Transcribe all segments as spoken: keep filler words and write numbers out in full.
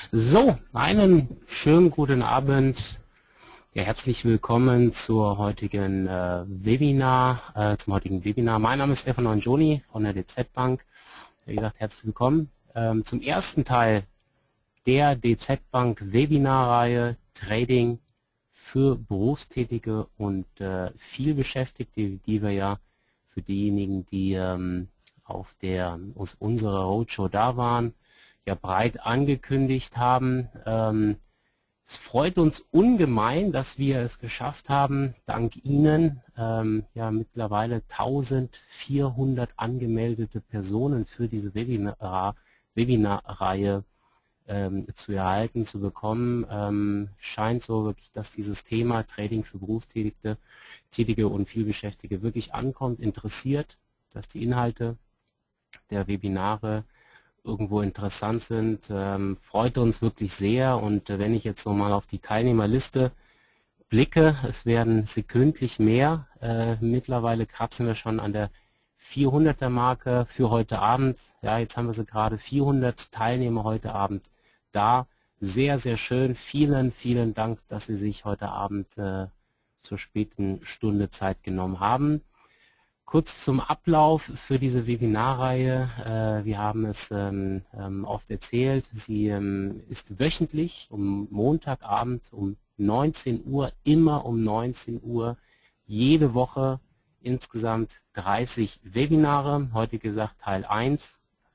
So, einen schönen guten Abend. Ja, herzlich willkommen zur heutigen äh, Webinar, äh, zum heutigen Webinar. Mein Name ist Stefan Angioni von der D Z Bank. Wie gesagt, herzlich willkommen ähm, zum ersten Teil der D Z Bank Webinarreihe Trading für Berufstätige und äh, vielbeschäftigte, die wir ja für diejenigen, die ähm, auf der aus unserer Roadshow da waren, ja breit angekündigt haben. Ähm, es freut uns ungemein, dass wir es geschafft haben, dank Ihnen ähm, ja mittlerweile eintausendvierhundert angemeldete Personen für diese Webinar, Webinarreihe ähm, zu erhalten, zu bekommen. Ähm, scheint so wirklich, dass dieses Thema Trading für Berufstätige Tätige und Vielbeschäftigte wirklich ankommt, interessiert, dass die Inhalte der Webinare irgendwo interessant sind, ähm, freut uns wirklich sehr. Und äh, wenn ich jetzt so mal auf die Teilnehmerliste blicke, es werden sekündlich mehr. Äh, mittlerweile kratzen wir schon an der vierhunderter Marke für heute Abend. Ja, jetzt haben wir sie gerade, vierhundert Teilnehmer heute Abend da. Sehr, sehr schön. Vielen, vielen Dank, dass Sie sich heute Abend äh, zur späten Stunde Zeit genommen haben. Kurz zum Ablauf für diese Webinarreihe. Äh, wir haben es ähm, ähm, oft erzählt. Sie ähm, ist wöchentlich um Montagabend um neunzehn Uhr, immer um neunzehn Uhr, jede Woche insgesamt dreißig Webinare. Heute gesagt Teil eins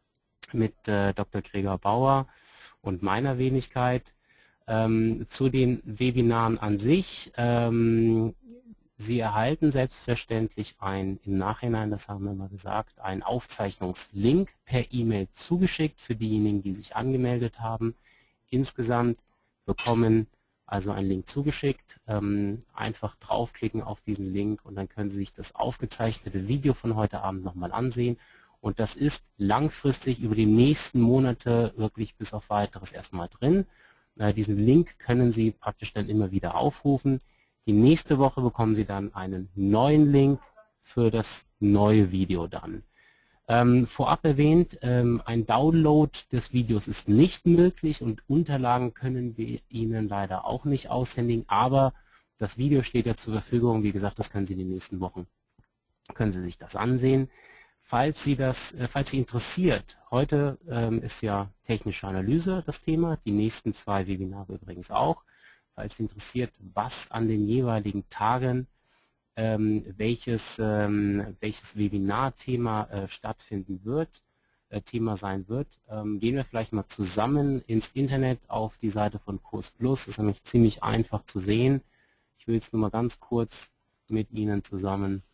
mit äh, Doktor Gregor Bauer und meiner Wenigkeit. Ähm, zu den Webinaren an sich. Ähm, Sie erhalten selbstverständlich ein, im Nachhinein, das haben wir mal gesagt, einen Aufzeichnungslink per E-Mail zugeschickt für diejenigen, die sich angemeldet haben. Insgesamt bekommen also einen Link zugeschickt. Ähm, einfach draufklicken auf diesen Link und dann können Sie sich das aufgezeichnete Video von heute Abend nochmal ansehen. Und das ist langfristig über die nächsten Monate wirklich bis auf Weiteres erstmal drin. Äh, diesen Link können Sie praktisch dann immer wieder aufrufen. Die nächste Woche bekommen Sie dann einen neuen Link für das neue Video dann. Ähm, vorab erwähnt, ähm, ein Download des Videos ist nicht möglich und Unterlagen können wir Ihnen leider auch nicht aushändigen, aber das Video steht ja zur Verfügung. Wie gesagt, das können Sie in den nächsten Wochen, können Sie sich das ansehen. Falls Sie das, äh, falls Sie interessiert, heute ähm, ist ja technische Analyse das Thema, die nächsten zwei Webinare übrigens auch. Falls Sie interessiert, was an den jeweiligen Tagen, ähm, welches, ähm, welches Webinarthema äh, stattfinden wird, äh, Thema sein wird, ähm, gehen wir vielleicht mal zusammen ins Internet auf die Seite von Kurs Plus. Das ist nämlich ziemlich einfach zu sehen. Ich will jetzt nur mal ganz kurz mit Ihnen zusammen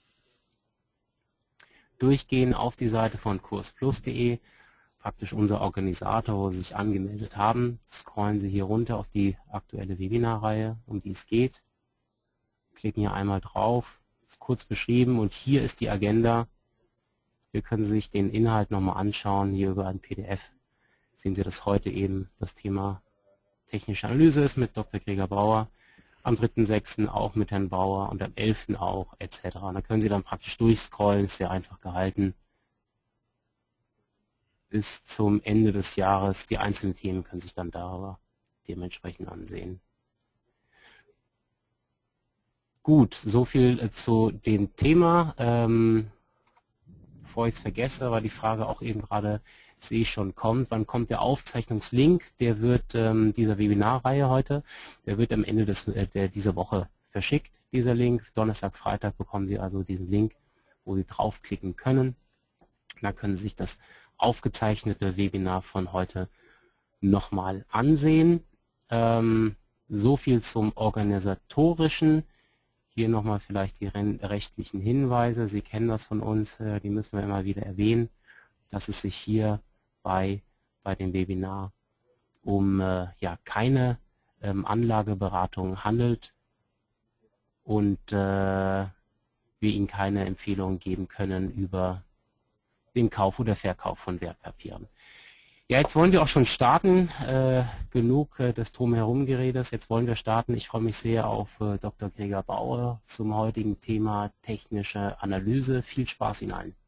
durchgehen auf die Seite von kursplus punkt de. Praktisch unser Organisator, wo Sie sich angemeldet haben. Scrollen Sie hier runter auf die aktuelle Webinarreihe, um die es geht. Klicken hier einmal drauf, ist kurz beschrieben und hier ist die Agenda. Hier können Sie sich den Inhalt nochmal anschauen, hier über ein P D F. Sehen Sie, dass heute eben das Thema technische Analyse ist mit Doktor Gregor Bauer, am dritten sechsten auch mit Herrn Bauer und am elften auch et cetera. Und da können Sie dann praktisch durchscrollen, ist sehr einfach gehalten. Bis zum Ende des Jahres. Die einzelnen Themen können sich dann darüber dementsprechend ansehen. Gut, soviel zu dem Thema. Ähm, bevor ich es vergesse, war die Frage auch eben gerade, sehe ich schon, kommt. Wann kommt der Aufzeichnungslink? Der wird ähm, dieser Webinarreihe heute, der wird am Ende des, äh, der, dieser Woche verschickt, dieser Link. Donnerstag, Freitag bekommen Sie also diesen Link, wo Sie draufklicken können. Da können Sie sich das aufgezeichnete Webinar von heute nochmal ansehen. Ähm, so viel zum Organisatorischen. Hier nochmal vielleicht die rechtlichen Hinweise. Sie kennen das von uns, äh, die müssen wir immer wieder erwähnen, dass es sich hier bei, bei dem Webinar um äh, ja, keine ähm, Anlageberatung handelt und äh, wir Ihnen keine Empfehlungen geben können über den Kauf oder Verkauf von Wertpapieren. Ja, jetzt wollen wir auch schon starten. Äh, genug äh, des Drumherumgeredes. Jetzt wollen wir starten. Ich freue mich sehr auf äh, Doktor Gregor Bauer zum heutigen Thema technische Analyse. Viel Spaß Ihnen allen.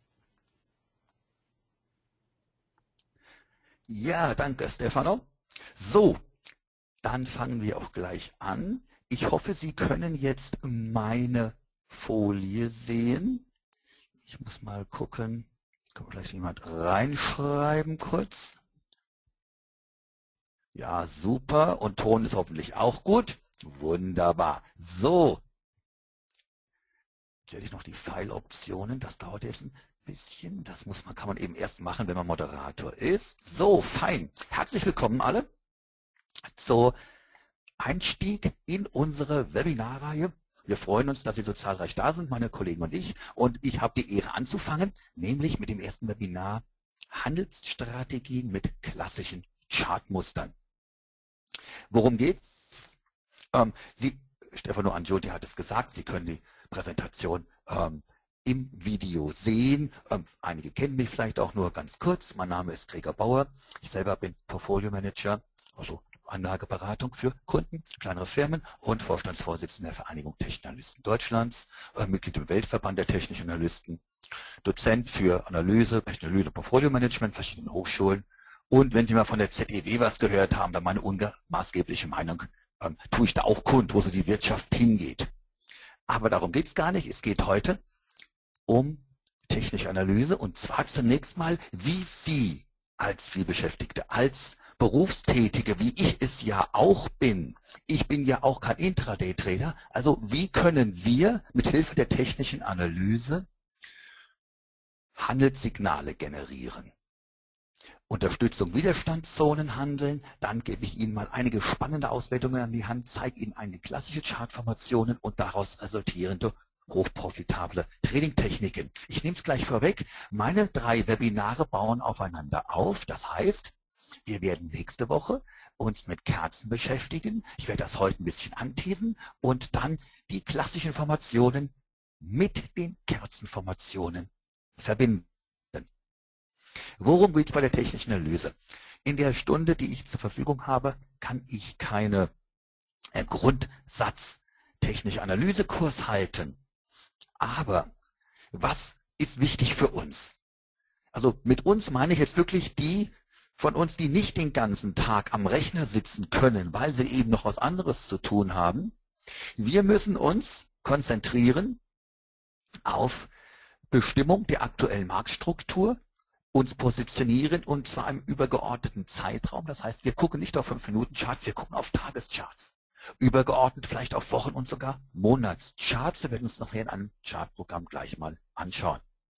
Ja, danke Stefano. So, dann fangen wir auch gleich an. Ich hoffe, Sie können jetzt meine Folie sehen. Ich muss mal gucken. Kann vielleicht jemand reinschreiben kurz. Ja, super. Und Ton ist hoffentlich auch gut. Wunderbar. So. Jetzt werde ich noch die Pfeiloptionen. Das dauert jetzt ein bisschen. Das muss man, kann man eben erst machen, wenn man Moderator ist. So, fein. Herzlich willkommen alle zur Einstieg in unsere Webinarreihe. Wir freuen uns, dass Sie so zahlreich da sind, meine Kollegen und ich. Und ich habe die Ehre anzufangen, nämlich mit dem ersten Webinar Handelsstrategien mit klassischen Chartmustern. Worum geht's? Ähm, Sie, Stefano Angioli hat es gesagt, Sie können die Präsentation ähm, im Video sehen. Ähm, einige kennen mich vielleicht auch nur ganz kurz. Mein Name ist Gregor Bauer. Ich selber bin Portfolio Manager, also Anlageberatung für Kunden, kleinere Firmen und Vorstandsvorsitzender der Vereinigung Technischer Analysten Deutschlands, äh, Mitglied im Weltverband der Technischen Analysten, Dozent für Analyse, Technologie und Portfolio-Management, verschiedenen Hochschulen. Und wenn Sie mal von der Z E W was gehört haben, dann meine unmaßgebliche Meinung, ähm, tue ich da auch kund, wo so die Wirtschaft hingeht. Aber darum geht es gar nicht. Es geht heute um technische Analyse und zwar zunächst mal, wie Sie als Vielbeschäftigte, als Berufstätige, wie ich es ja auch bin, ich bin ja auch kein Intraday-Trader, also wie können wir mit Hilfe der technischen Analyse Handelssignale generieren? Unterstützung Widerstandszonen handeln, dann gebe ich Ihnen mal einige spannende Auswertungen an die Hand, zeige Ihnen einige klassische Chartformationen und daraus resultierende hochprofitable Trading-Techniken. Ich nehme es gleich vorweg, meine drei Webinare bauen aufeinander auf, das heißt, wir werden nächste Woche uns mit Kerzen beschäftigen. Ich werde das heute ein bisschen anteasen und dann die klassischen Formationen mit den Kerzenformationen verbinden. Worum geht es bei der technischen Analyse? In der Stunde, die ich zur Verfügung habe, kann ich keine äh, Grundsatz technische Analysekurs halten. Aber was ist wichtig für uns? Also mit uns meine ich jetzt wirklich die von uns, die nicht den ganzen Tag am Rechner sitzen können, weil sie eben noch was anderes zu tun haben. Wir müssen uns konzentrieren auf Bestimmung der aktuellen Marktstruktur, uns positionieren und zwar im übergeordneten Zeitraum. Das heißt, wir gucken nicht auf fünf Minuten Charts, wir gucken auf Tagescharts. Übergeordnet vielleicht auf Wochen- und sogar Monatscharts. Wir werden uns nachher in einem Chartprogramm gleich mal anschauen.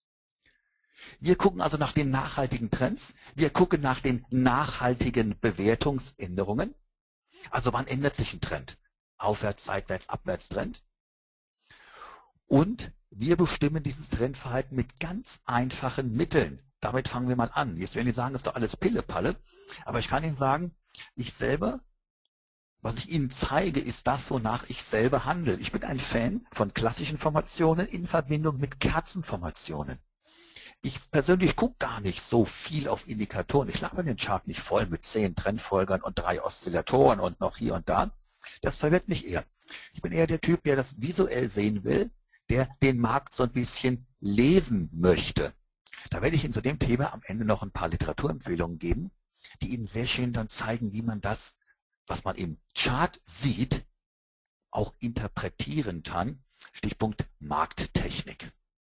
Wir gucken also nach den nachhaltigen Trends. Wir gucken nach den nachhaltigen Bewertungsänderungen. Also wann ändert sich ein Trend? Aufwärts, seitwärts, abwärts Trend. Und wir bestimmen dieses Trendverhalten mit ganz einfachen Mitteln. Damit fangen wir mal an. Jetzt werden Sie sagen, das ist doch alles Pillepalle. Aber ich kann Ihnen sagen, ich selber, was ich Ihnen zeige, ist das, wonach ich selber handle. Ich bin ein Fan von klassischen Formationen in Verbindung mit Kerzenformationen. Ich persönlich gucke gar nicht so viel auf Indikatoren. Ich labe den Chart nicht voll mit zehn Trendfolgern und drei Oszillatoren und noch hier und da. Das verwirrt mich eher. Ich bin eher der Typ, der das visuell sehen will, der den Markt so ein bisschen lesen möchte. Da werde ich Ihnen zu dem Thema am Ende noch ein paar Literaturempfehlungen geben, die Ihnen sehr schön dann zeigen, wie man das, was man im Chart sieht, auch interpretieren kann. Stichpunkt Markttechnik.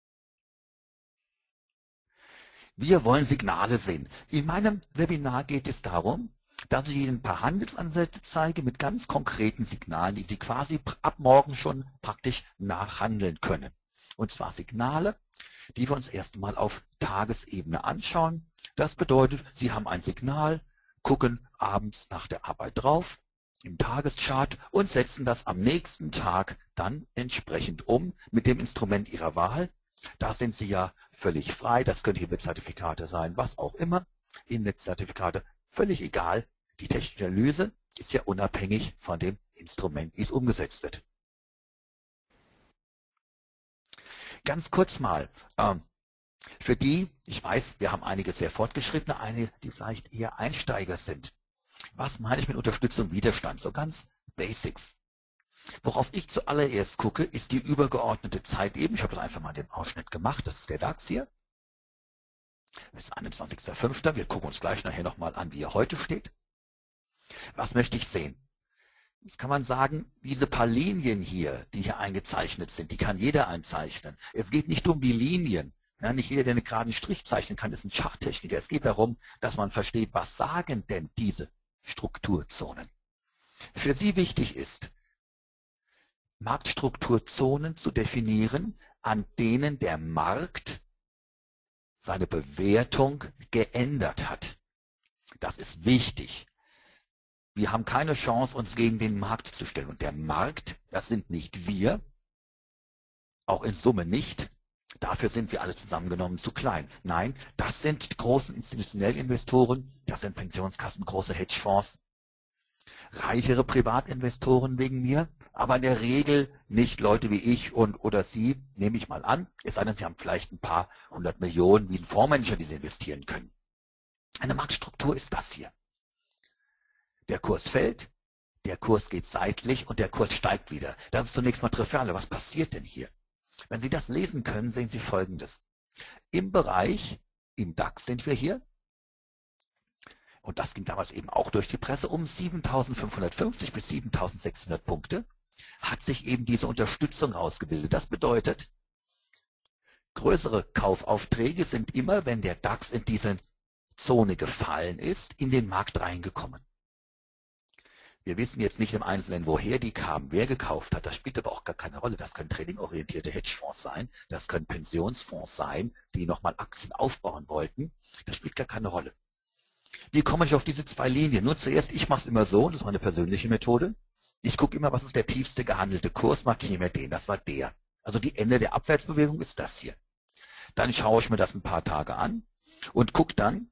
Wir wollen Signale sehen. In meinem Webinar geht es darum, dass ich Ihnen ein paar Handelsansätze zeige mit ganz konkreten Signalen, die Sie quasi ab morgen schon praktisch nachhandeln können. Und zwar Signale, die wir uns erstmal auf Tagesebene anschauen. Das bedeutet, Sie haben ein Signal, gucken abends nach der Arbeit drauf im Tageschart und setzen das am nächsten Tag dann entsprechend um mit dem Instrument Ihrer Wahl. Da sind Sie ja völlig frei. Das können Hebelzertifikate sein, was auch immer. Index-Zertifikate, völlig egal. Die technische Analyse ist ja unabhängig von dem Instrument, wie es umgesetzt wird. Ganz kurz mal, ähm, für die, ich weiß, wir haben einige sehr fortgeschrittene, einige, die vielleicht eher Einsteiger sind. Was meine ich mit Unterstützung Widerstand? So ganz Basics. Worauf ich zuallererst gucke, ist die übergeordnete Zeit eben. Ich habe das einfach mal in dem Ausschnitt gemacht. Das ist der DAX hier. Das ist einundzwanzigster fünfter Wir gucken uns gleich nachher nochmal an, wie er heute steht. Was möchte ich sehen? Jetzt kann man sagen, diese paar Linien hier, die hier eingezeichnet sind, die kann jeder einzeichnen. Es geht nicht um die Linien. Ja, nicht jeder, der einen geraden Strich zeichnen kann, ist ein Charttechniker. Es geht darum, dass man versteht, was sagen denn diese Strukturzonen. Für Sie wichtig ist, Marktstrukturzonen zu definieren, an denen der Markt seine Bewertung geändert hat. Das ist wichtig. Wir haben keine Chance, uns gegen den Markt zu stellen. Und der Markt, das sind nicht wir, auch in Summe nicht. Dafür sind wir alle zusammengenommen zu klein. Nein, das sind die großen institutionellen Investoren, das sind Pensionskassen, große Hedgefonds, reichere Privatinvestoren wegen mir, aber in der Regel nicht Leute wie ich und oder Sie, nehme ich mal an, es sei denn, Sie haben vielleicht ein paar hundert Millionen wie ein Fondsmanager, die Sie investieren können. Eine Marktstruktur ist das hier. Der Kurs fällt, der Kurs geht seitlich und der Kurs steigt wieder. Das ist zunächst mal trivial. Was passiert denn hier? Wenn Sie das lesen können, sehen Sie Folgendes. Im Bereich, im DAX sind wir hier, und das ging damals eben auch durch die Presse, um siebentausendfünfhundertfünfzig bis siebentausendsechshundert Punkte, hat sich eben diese Unterstützung ausgebildet. Das bedeutet, größere Kaufaufträge sind immer, wenn der DAX in diese Zone gefallen ist, in den Markt reingekommen. Wir wissen jetzt nicht im Einzelnen, woher die kamen, wer gekauft hat. Das spielt aber auch gar keine Rolle. Das können tradingorientierte Hedgefonds sein, das können Pensionsfonds sein, die nochmal Aktien aufbauen wollten. Das spielt gar keine Rolle. Wie komme ich auf diese zwei Linien? Nur zuerst, ich mache es immer so, das ist meine persönliche Methode. Ich gucke immer, was ist der tiefste gehandelte Kurs, markiere mir den, das war der. Also die Ende der Abwärtsbewegung ist das hier. Dann schaue ich mir das ein paar Tage an und gucke dann,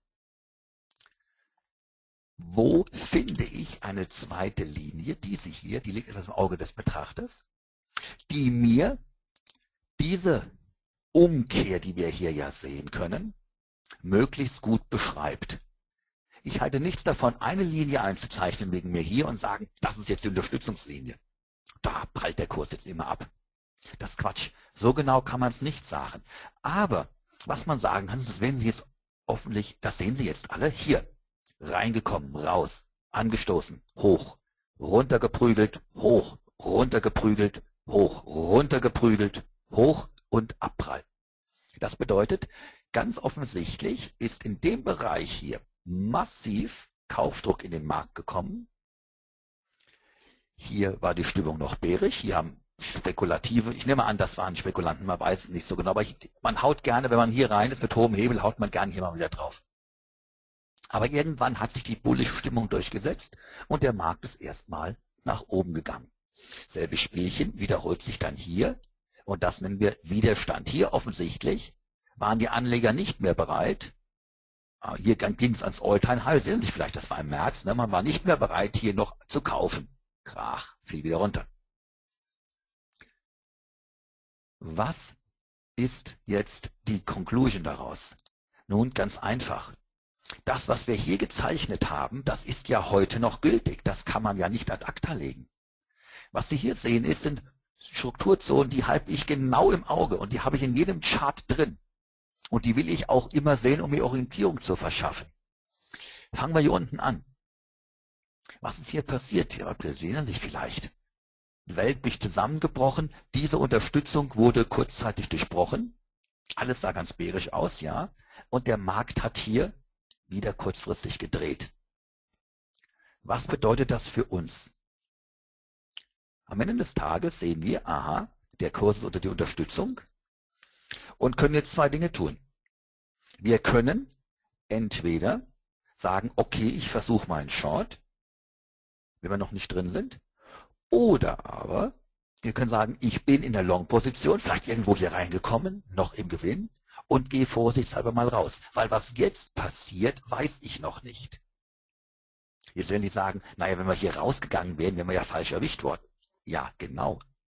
wo finde ich eine zweite Linie, diese hier, die liegt etwas im Auge des Betrachters, die mir diese Umkehr, die wir hier ja sehen können, möglichst gut beschreibt. Ich halte nichts davon, eine Linie einzuzeichnen wegen mir hier und sagen, das ist jetzt die Unterstützungslinie. Da prallt der Kurs jetzt immer ab. Das ist Quatsch. So genau kann man es nicht sagen. Aber was man sagen kann, das sehen Sie jetzt hoffentlich, das sehen Sie jetzt alle hier. Reingekommen, raus, angestoßen, hoch, runtergeprügelt, hoch, runtergeprügelt, hoch, runtergeprügelt, hoch und Abprall. Das bedeutet, ganz offensichtlich ist in dem Bereich hier massiv Kaufdruck in den Markt gekommen. Hier war die Stimmung noch bärig, hier haben Spekulative, ich nehme an, das waren Spekulanten, man weiß es nicht so genau, aber ich, man haut gerne, wenn man hier rein ist mit hohem Hebel, haut man gerne hier mal wieder drauf. Aber irgendwann hat sich die bullische Stimmung durchgesetzt und der Markt ist erstmal nach oben gegangen. Selbes Spielchen wiederholt sich dann hier und das nennen wir Widerstand. Hier offensichtlich waren die Anleger nicht mehr bereit. Hier ging es ans All-Time-High, sehen Sie vielleicht, das war im März, ne? Man war nicht mehr bereit, hier noch zu kaufen. Krach, fiel wieder runter. Was ist jetzt die Conclusion daraus? Nun, ganz einfach. Das, was wir hier gezeichnet haben, das ist ja heute noch gültig. Das kann man ja nicht ad acta legen. Was Sie hier sehen, ist, sind Strukturzonen, die habe ich genau im Auge und die habe ich in jedem Chart drin. Und die will ich auch immer sehen, um mir Orientierung zu verschaffen. Fangen wir hier unten an. Was ist hier passiert? Hier sehen Sie sich vielleicht. Die Welt ist zusammengebrochen. Diese Unterstützung wurde kurzzeitig durchbrochen. Alles sah ganz bärisch aus, ja. Und der Markt hat hier wieder kurzfristig gedreht. Was bedeutet das für uns? Am Ende des Tages sehen wir, aha, der Kurs ist unter die Unterstützung und können jetzt zwei Dinge tun. Wir können entweder sagen, okay, ich versuche mal einen Short, wenn wir noch nicht drin sind, oder aber wir können sagen, ich bin in der Long-Position, vielleicht irgendwo hier reingekommen, noch im Gewinn, und gehe vorsichtshalber mal raus. Weil was jetzt passiert, weiß ich noch nicht. Jetzt werden Sie sagen, naja, wenn wir hier rausgegangen wären, wären wir ja falsch erwischt worden. Ja, genau.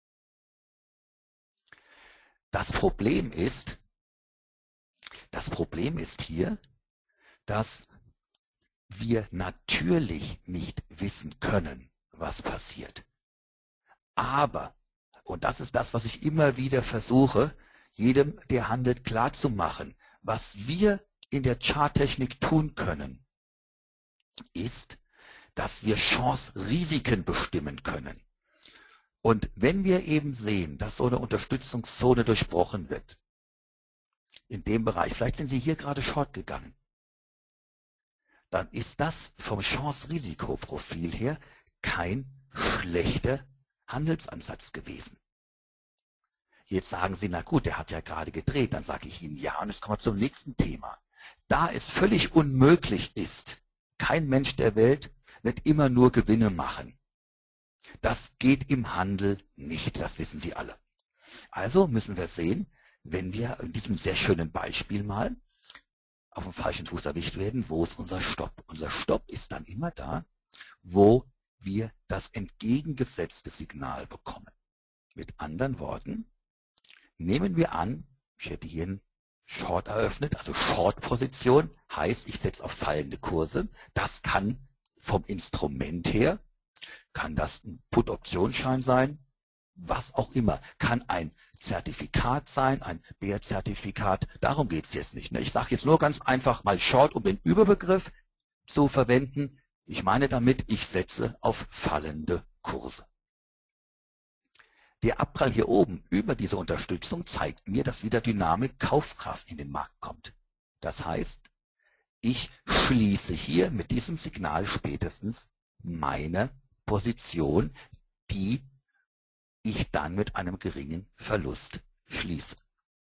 Das Problem ist, das Problem ist hier, dass wir natürlich nicht wissen können, was passiert. Aber, und das ist das, was ich immer wieder versuche, jedem, der handelt, klarzumachen, was wir in der Charttechnik tun können, ist, dass wir Chance-Risiken bestimmen können. Und wenn wir eben sehen, dass so eine Unterstützungszone durchbrochen wird, in dem Bereich, vielleicht sind Sie hier gerade short gegangen, dann ist das vom Chance-Risikoprofil her kein schlechter Handelsansatz gewesen. Jetzt sagen Sie, na gut, der hat ja gerade gedreht. Dann sage ich Ihnen ja, und jetzt kommen wir zum nächsten Thema. Da es völlig unmöglich ist, kein Mensch der Welt wird immer nur Gewinne machen. Das geht im Handel nicht, das wissen Sie alle. Also müssen wir sehen, wenn wir in diesem sehr schönen Beispiel mal auf dem falschen Fuß erwischt werden, wo ist unser Stopp? Unser Stopp ist dann immer da, wo wir das entgegengesetzte Signal bekommen. Mit anderen Worten, nehmen wir an, ich hätte hier einen Short eröffnet, also Short-Position, heißt, ich setze auf fallende Kurse. Das kann vom Instrument her, kann das ein Put-Optionsschein sein, was auch immer. Kann ein Zertifikat sein, ein Bär-Zertifikat. Darum geht es jetzt nicht. Ne? Ich sage jetzt nur ganz einfach mal Short, um den Überbegriff zu verwenden. Ich meine damit, ich setze auf fallende Kurse. Der Abprall hier oben über diese Unterstützung zeigt mir, dass wieder Dynamik, Kaufkraft in den Markt kommt. Das heißt, ich schließe hier mit diesem Signal spätestens meine Position, die ich dann mit einem geringen Verlust schließe.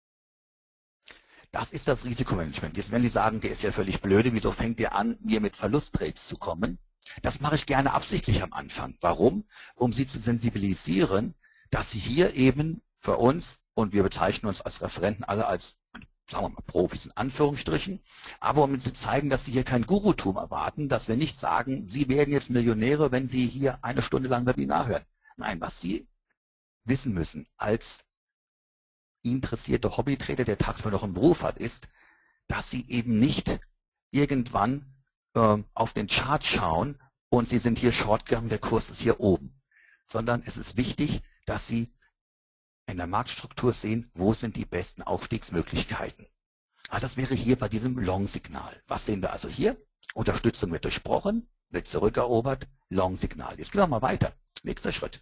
Das ist das Risikomanagement. Jetzt werden Sie sagen, der ist ja völlig blöde, wieso fängt der an, mir mit Verlusttrades zu kommen? Das mache ich gerne absichtlich am Anfang. Warum? Um Sie zu sensibilisieren, dass Sie hier eben für uns, und wir bezeichnen uns als Referenten alle als, sagen wir mal, Profis in Anführungsstrichen, aber um Ihnen zu zeigen, dass Sie hier kein Gurutum erwarten, dass wir nicht sagen, Sie werden jetzt Millionäre, wenn Sie hier eine Stunde lang Webinar hören. Nein, was Sie wissen müssen als interessierte Hobbytrader, der tagsüber noch einen Beruf hat, ist, dass Sie eben nicht irgendwann äh, auf den Chart schauen und Sie sind hier short gegangen, der Kurs ist hier oben, sondern es ist wichtig, dass Sie in der Marktstruktur sehen, wo sind die besten Aufstiegsmöglichkeiten. Also das wäre hier bei diesem Long-Signal. Was sehen wir also hier? Unterstützung wird durchbrochen, wird zurückerobert, Long-Signal. Jetzt gehen wir mal weiter. Nächster Schritt.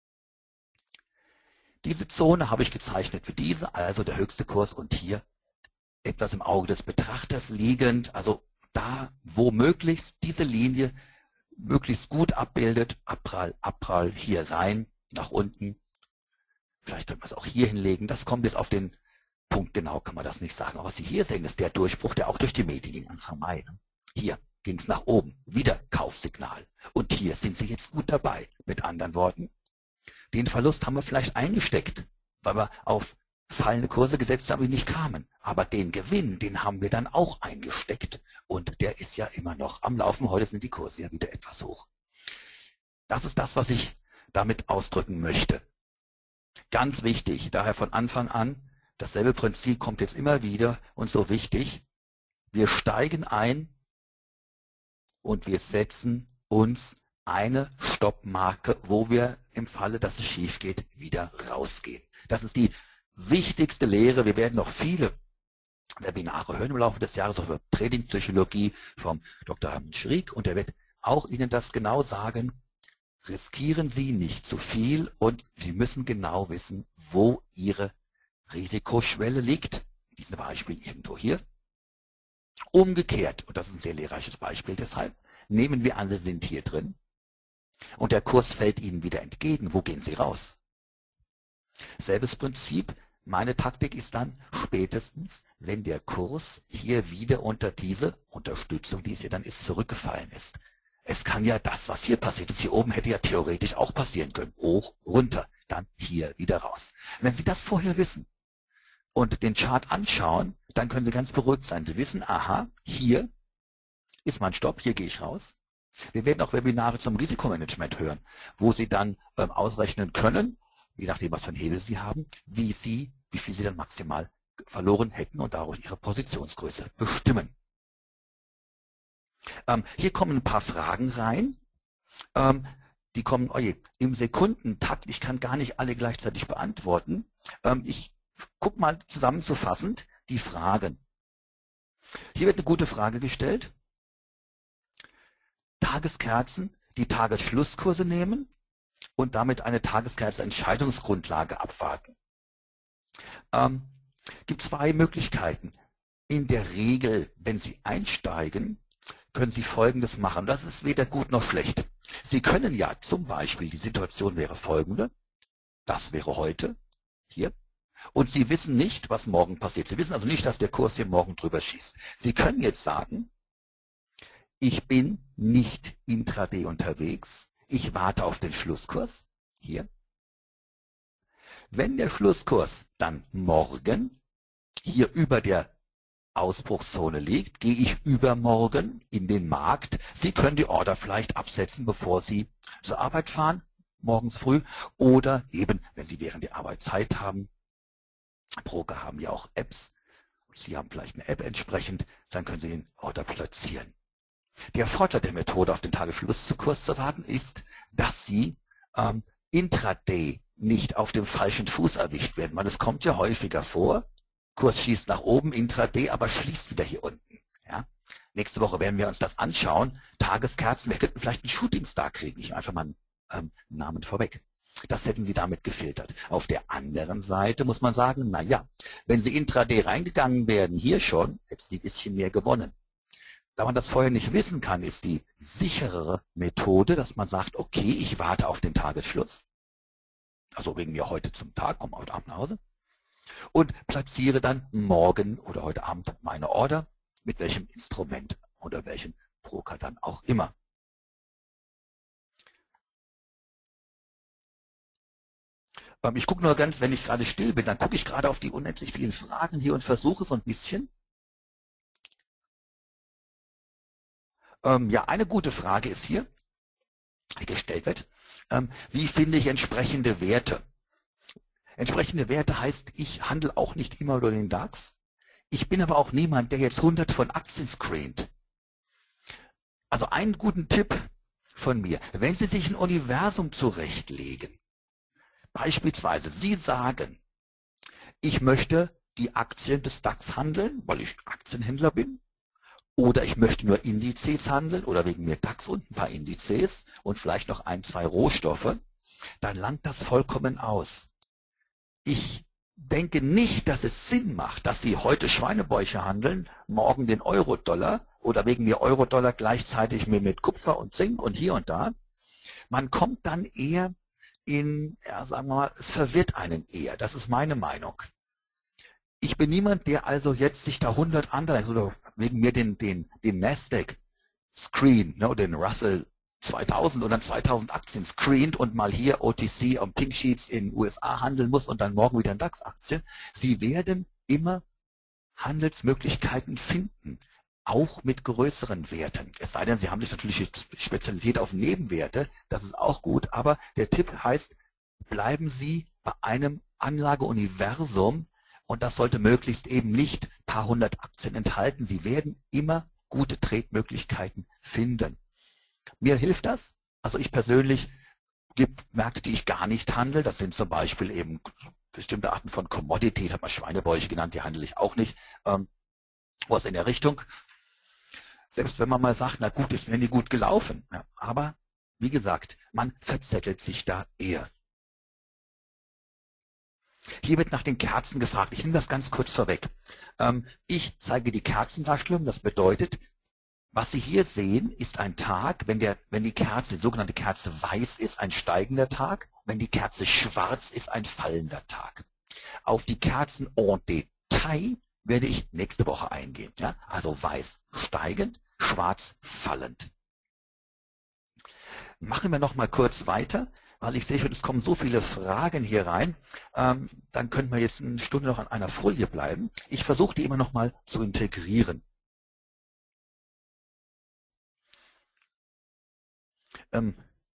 Diese Zone habe ich gezeichnet für diese, also der höchste Kurs und hier etwas im Auge des Betrachters liegend, also da, wo möglichst diese Linie möglichst gut abbildet, Abprall, Abprall, hier rein, nach unten. Vielleicht könnte man es auch hier hinlegen. Das kommt jetzt auf den Punkt genau, kann man das nicht sagen. Aber was Sie hier sehen, ist der Durchbruch, der auch durch die Medien ging Anfang Mai. Hier ging es nach oben, wieder Kaufsignal. Und hier sind Sie jetzt gut dabei. Mit anderen Worten, den Verlust haben wir vielleicht eingesteckt, weil wir auf fallende Kurse gesetzt haben, die nicht kamen. Aber den Gewinn, den haben wir dann auch eingesteckt. Und der ist ja immer noch am Laufen. Heute sind die Kurse ja wieder etwas hoch. Das ist das, was ich damit ausdrücken möchte. Ganz wichtig, daher von Anfang an, dasselbe Prinzip kommt jetzt immer wieder und so wichtig, wir steigen ein und wir setzen uns eine Stoppmarke, wo wir im Falle, dass es schief geht, wieder rausgehen. Das ist die wichtigste Lehre. Wir werden noch viele Webinare hören im Laufe des Jahres über Trading-Psychologie vom Doktor Hermann Schrieg und er wird auch Ihnen das genau sagen. Riskieren Sie nicht zu viel und Sie müssen genau wissen, wo Ihre Risikoschwelle liegt. In diesem Beispiel irgendwo hier. Umgekehrt, und das ist ein sehr lehrreiches Beispiel deshalb, nehmen wir an, Sie sind hier drin und der Kurs fällt Ihnen wieder entgegen. Wo gehen Sie raus? Selbes Prinzip. Meine Taktik ist dann spätestens, wenn der Kurs hier wieder unter diese Unterstützung, die es hier dann ist, zurückgefallen ist. Es kann ja das, was hier passiert ist, hier oben hätte ja theoretisch auch passieren können. Hoch, runter, dann hier wieder raus. Wenn Sie das vorher wissen und den Chart anschauen, dann können Sie ganz beruhigt sein. Sie wissen, aha, hier ist mein Stopp, hier gehe ich raus. Wir werden auch Webinare zum Risikomanagement hören, wo Sie dann ähm, ausrechnen können, je nachdem, was für einen Hebel Sie haben, wie Sie, wie viel Sie dann maximal verloren hätten und dadurch Ihre Positionsgröße bestimmen. Ähm, hier kommen ein paar Fragen rein. Ähm, die kommen, oje, im Sekundentakt. Ich kann gar nicht alle gleichzeitig beantworten. Ähm, ich gucke mal zusammenzufassend die Fragen. Hier wird eine gute Frage gestellt. Tageskerzen die Tagesschlusskurse nehmen und damit eine Tageskerze-Entscheidungsgrundlage abwarten. Ähm, gibt zwei Möglichkeiten. In der Regel, wenn Sie einsteigen, können Sie Folgendes machen. Das ist weder gut noch schlecht. Sie können ja zum Beispiel, die Situation wäre folgende, das wäre heute, hier, und Sie wissen nicht, was morgen passiert. Sie wissen also nicht, dass der Kurs hier morgen drüber schießt. Sie können jetzt sagen, ich bin nicht intraday unterwegs, ich warte auf den Schlusskurs, hier. Wenn der Schlusskurs dann morgen hier über der Ausbruchszone liegt, gehe ich übermorgen in den Markt. Sie können die Order vielleicht absetzen, bevor Sie zur Arbeit fahren, morgens früh, oder eben, wenn Sie während der Arbeit Zeit haben. Broker haben ja auch Apps. Sie haben vielleicht eine App entsprechend, dann können Sie den Order platzieren. Der Vorteil der Methode, auf den Tagesschlusskurs zu warten, ist, dass Sie ähm, intraday nicht auf dem falschen Fuß erwischt werden, weil es kommt ja häufiger vor, Kurs schießt nach oben, intraday, aber schließt wieder hier unten. Ja? Nächste Woche werden wir uns das anschauen. Tageskerzen, wir könnten vielleicht einen Shootingstar kriegen. Ich einfach mal einen ähm, Namen vorweg. Das hätten Sie damit gefiltert. Auf der anderen Seite muss man sagen, naja, wenn Sie intraday reingegangen wären, hier schon, hätten Sie ein bisschen mehr gewonnen. Da man das vorher nicht wissen kann, ist die sicherere Methode, dass man sagt, okay, ich warte auf den Tagesschluss. Also wegen mir heute zum Tag, komme heute Abend nach Hause. Und platziere dann morgen oder heute Abend meine Order, mit welchem Instrument oder welchem Broker dann auch immer. Ähm, ich gucke nur ganz, wenn ich gerade still bin, dann gucke ich gerade auf die unendlich vielen Fragen hier und versuche so ein bisschen. Ähm, ja, eine gute Frage ist hier, die gestellt wird. Ähm, wie finde ich entsprechende Werte? Entsprechende Werte heißt, ich handle auch nicht immer über den DAX. Ich bin aber auch niemand, der jetzt hundert von Aktien screent. Also einen guten Tipp von mir. Wenn Sie sich ein Universum zurechtlegen, beispielsweise Sie sagen, ich möchte die Aktien des DAX handeln, weil ich Aktienhändler bin, oder ich möchte nur Indizes handeln oder wegen mir DAX und ein paar Indizes und vielleicht noch ein, zwei Rohstoffe, dann langt das vollkommen aus. Ich denke nicht, dass es Sinn macht, dass Sie heute Schweinebäuche handeln, morgen den Euro-Dollar oder wegen mir Euro-Dollar gleichzeitig mir mit Kupfer und Zink und hier und da. Man kommt dann eher in, ja, sagen wir mal, es verwirrt einen eher. Das ist meine Meinung. Ich bin niemand, der also jetzt sich da hundert andere, oder wegen mir den, den, den Nasdaq Screen, ne, den Russell zweitausend oder zweitausend Aktien screent und mal hier O T C und Pink Sheets in U S A handeln muss und dann morgen wieder ein DAX-Aktie. Sie werden immer Handelsmöglichkeiten finden, auch mit größeren Werten. Es sei denn, Sie haben sich natürlich spezialisiert auf Nebenwerte, das ist auch gut, aber der Tipp heißt, bleiben Sie bei einem Anlageuniversum und das sollte möglichst eben nicht ein paar hundert Aktien enthalten. Sie werden immer gute Trade-Möglichkeiten finden. Mir hilft das. Also ich persönlich gibt Märkte, die ich gar nicht handle. Das sind zum Beispiel eben bestimmte Arten von Commodities, hat man Schweinebäuche genannt, die handle ich auch nicht. Ähm, was in der Richtung. Selbst wenn man mal sagt, na gut, ist mir nie gut gelaufen. Ja, aber wie gesagt, man verzettelt sich da eher. Hier wird nach den Kerzen gefragt. Ich nehme das ganz kurz vorweg. Ähm, ich zeige die Kerzendarstellung. Das bedeutet, was Sie hier sehen, ist ein Tag, wenn, der, wenn die Kerze, die sogenannte Kerze weiß ist, ein steigender Tag. Wenn die Kerze schwarz ist, ein fallender Tag. Auf die Kerzen en Detail werde ich nächste Woche eingehen. Ja? Also weiß steigend, schwarz fallend. Machen wir noch mal kurz weiter, weil ich sehe schon, es kommen so viele Fragen hier rein. Ähm, dann könnten wir jetzt eine Stunde noch an einer Folie bleiben. Ich versuche die immer noch mal zu integrieren. Ähm,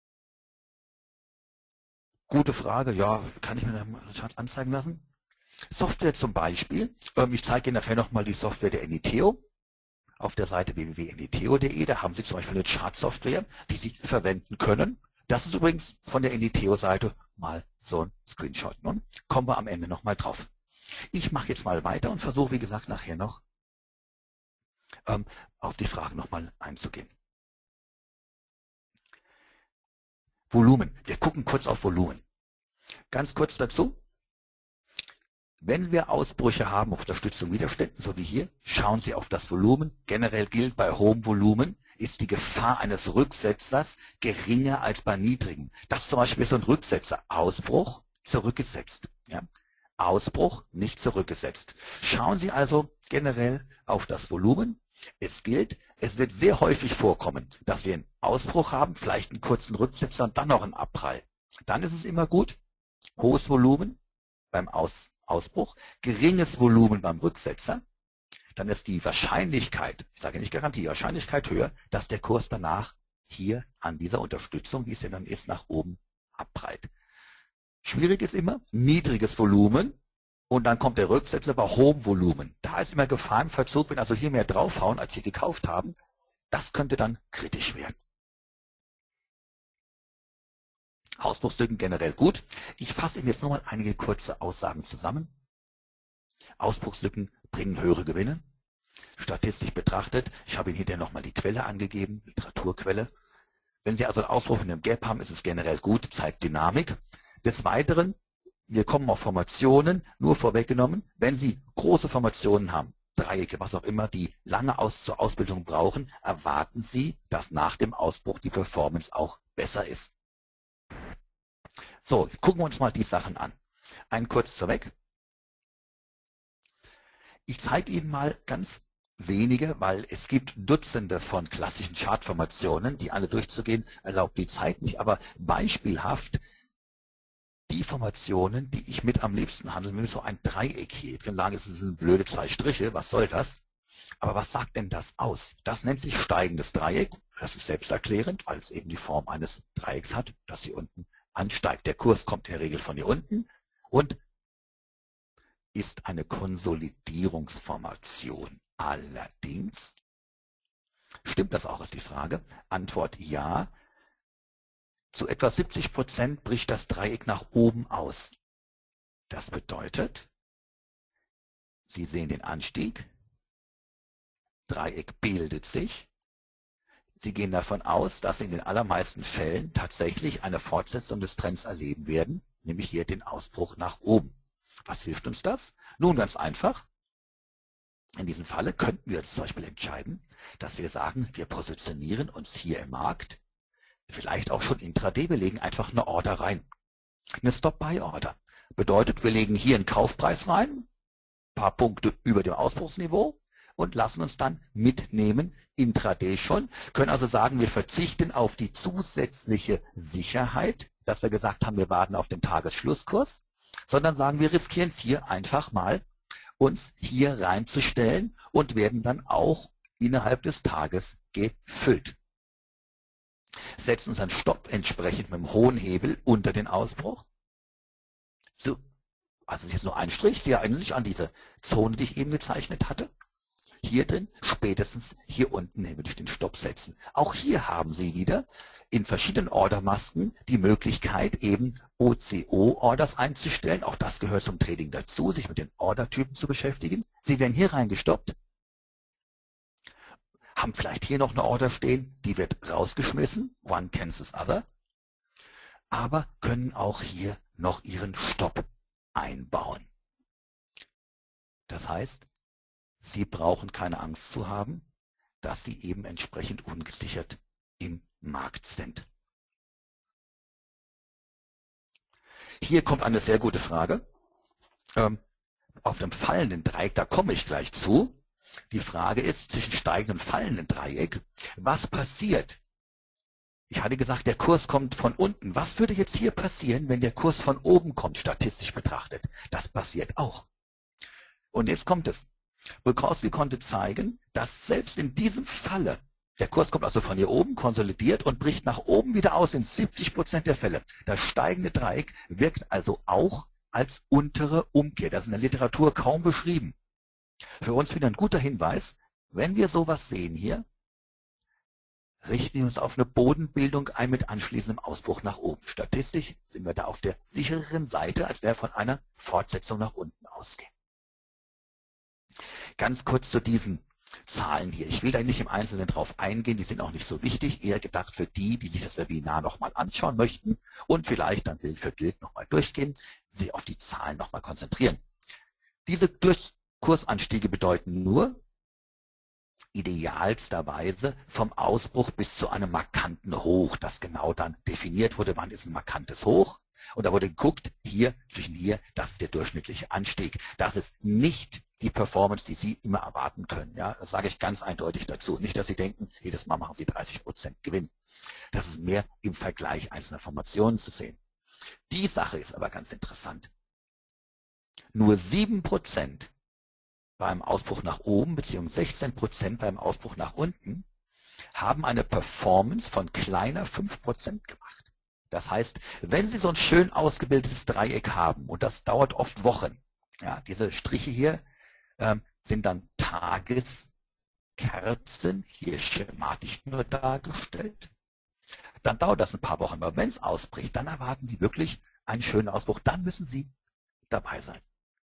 gute Frage, ja, kann ich mir das anzeigen lassen? Software zum Beispiel, ähm, ich zeige Ihnen nachher nochmal die Software der Eniteo auf der Seite w w w punkt eniteo punkt de, da haben Sie zum Beispiel eine Chart-Software, die Sie verwenden können. Das ist übrigens von der Eniteo-Seite mal so ein Screenshot. Nun kommen wir am Ende nochmal drauf. Ich mache jetzt mal weiter und versuche, wie gesagt, nachher noch ähm, auf die Fragen nochmal einzugehen. Volumen. Wir gucken kurz auf Volumen. Ganz kurz dazu. Wenn wir Ausbrüche haben auf Unterstützung Widerständen, so wie hier, schauen Sie auf das Volumen. Generell gilt, bei hohem Volumen ist die Gefahr eines Rücksetzers geringer als bei niedrigem. Das zum Beispiel ist so ein Rücksetzer. Ausbruch, zurückgesetzt. Ja? Ausbruch, nicht zurückgesetzt. Schauen Sie also generell auf das Volumen. Es gilt, es wird sehr häufig vorkommen, dass wir einen Ausbruch haben, vielleicht einen kurzen Rücksetzer und dann noch einen Abprall. Dann ist es immer gut, hohes Volumen beim Aus Ausbruch, geringes Volumen beim Rücksetzer, dann ist die Wahrscheinlichkeit, ich sage nicht Garantie, Wahrscheinlichkeit höher, dass der Kurs danach hier an dieser Unterstützung, wie es ja dann ist, nach oben abprallt. Schwierig ist immer niedriges Volumen und dann kommt der Rücksetzer bei hohem Volumen. Da ist immer Gefahr im Verzug, wenn also hier mehr draufhauen, als Sie gekauft haben. Das könnte dann kritisch werden. Ausbruchslücken generell gut. Ich fasse Ihnen jetzt nochmal einige kurze Aussagen zusammen. Ausbruchslücken bringen höhere Gewinne. Statistisch betrachtet, ich habe Ihnen hinterher nochmal die Quelle angegeben, Literaturquelle. Wenn Sie also einen Ausbruch in einem Gap haben, ist es generell gut, zeigt Dynamik. Des Weiteren, wir kommen auf Formationen, nur vorweggenommen, wenn Sie große Formationen haben, Dreiecke, was auch immer, die lange aus zur Ausbildung brauchen, erwarten Sie, dass nach dem Ausbruch die Performance auch besser ist. So, gucken wir uns mal die Sachen an. Ein kurz vorweg. Ich zeige Ihnen mal ganz wenige, weil es gibt Dutzende von klassischen Chartformationen, die alle durchzugehen, erlaubt die Zeit nicht, aber beispielhaft die Formationen, die ich mit am liebsten handle, mit so ein Dreieck hier. Ich kann sagen, es sind blöde zwei Striche, was soll das? Aber was sagt denn das aus? Das nennt sich steigendes Dreieck. Das ist selbsterklärend, weil es eben die Form eines Dreiecks hat, das hier unten ansteigt. Der Kurs kommt in der Regel von hier unten und ist eine Konsolidierungsformation. Allerdings, stimmt das auch, ist die Frage. Antwort ja. Zu etwa siebzig Prozent bricht das Dreieck nach oben aus. Das bedeutet, Sie sehen den Anstieg, Dreieck bildet sich. Sie gehen davon aus, dass Sie in den allermeisten Fällen tatsächlich eine Fortsetzung des Trends erleben werden, nämlich hier den Ausbruch nach oben. Was hilft uns das? Nun ganz einfach. In diesem Falle könnten wir zum Beispiel entscheiden, dass wir sagen, wir positionieren uns hier im Markt, vielleicht auch schon intraday, wir legen einfach eine Order rein. Eine Stop-Buy-Order. Bedeutet, wir legen hier einen Kaufpreis rein, ein paar Punkte über dem Ausbruchsniveau und lassen uns dann mitnehmen, intraday schon. Können also sagen, wir verzichten auf die zusätzliche Sicherheit, dass wir gesagt haben, wir warten auf den Tagesschlusskurs, sondern sagen, wir riskieren es hier einfach mal, uns hier reinzustellen und werden dann auch innerhalb des Tages gefüllt. Setzen unseren Stopp entsprechend mit einem hohen Hebel unter den Ausbruch. So, also ist jetzt nur ein Strich, der eigentlich an diese Zone, die ich eben gezeichnet hatte. Hier drin, spätestens hier unten hin würde ich den Stopp setzen. Auch hier haben Sie wieder in verschiedenen Ordermasken die Möglichkeit, eben O C O-Orders einzustellen. Auch das gehört zum Trading dazu, sich mit den Ordertypen zu beschäftigen. Sie werden hier reingestoppt, haben vielleicht hier noch eine Order stehen, die wird rausgeschmissen, one cancels other, aber können auch hier noch Ihren Stopp einbauen. Das heißt, Sie brauchen keine Angst zu haben, dass Sie eben entsprechend ungesichert im Markt sind. Hier kommt eine sehr gute Frage. Ähm, auf dem fallenden Dreieck, da komme ich gleich zu. Die Frage ist, zwischen steigenden und fallenden Dreieck, was passiert? Ich hatte gesagt, der Kurs kommt von unten. Was würde jetzt hier passieren, wenn der Kurs von oben kommt, statistisch betrachtet? Das passiert auch. Und jetzt kommt es. Bulkowski konnte zeigen, dass selbst in diesem Falle, der Kurs kommt also von hier oben, konsolidiert und bricht nach oben wieder aus in siebzig Prozent der Fälle. Das steigende Dreieck wirkt also auch als untere Umkehr. Das ist in der Literatur kaum beschrieben. Für uns wieder ein guter Hinweis, wenn wir sowas sehen hier, richten wir uns auf eine Bodenbildung ein mit anschließendem Ausbruch nach oben. Statistisch sind wir da auf der sichereren Seite, als wir von einer Fortsetzung nach unten ausgehen. Ganz kurz zu diesen Zahlen hier. Ich will da nicht im Einzelnen drauf eingehen, die sind auch nicht so wichtig, eher gedacht für die, die sich das Webinar nochmal anschauen möchten und vielleicht dann Bild für Bild nochmal durchgehen, sich auf die Zahlen nochmal konzentrieren. Diese Kursanstiege bedeuten nur, idealsterweise vom Ausbruch bis zu einem markanten Hoch, das genau dann definiert wurde, wann ist ein markantes Hoch. Und da wurde geguckt, hier, zwischen hier, das ist der durchschnittliche Anstieg. Das ist nicht die Performance, die Sie immer erwarten können. Ja, das sage ich ganz eindeutig dazu. Nicht, dass Sie denken, jedes Mal machen Sie dreißig Prozent Gewinn. Das ist mehr im Vergleich einzelner Formationen zu sehen. Die Sache ist aber ganz interessant. Nur sieben Prozent beim Ausbruch nach oben, beziehungsweise sechzehn Prozent beim Ausbruch nach unten, haben eine Performance von kleiner fünf Prozent gemacht. Das heißt, wenn Sie so ein schön ausgebildetes Dreieck haben, und das dauert oft Wochen, ja, diese Striche hier ähm, sind dann Tageskerzen, hier schematisch nur dargestellt, dann dauert das ein paar Wochen. Aber wenn es ausbricht, dann erwarten Sie wirklich einen schönen Ausbruch, dann müssen Sie dabei sein.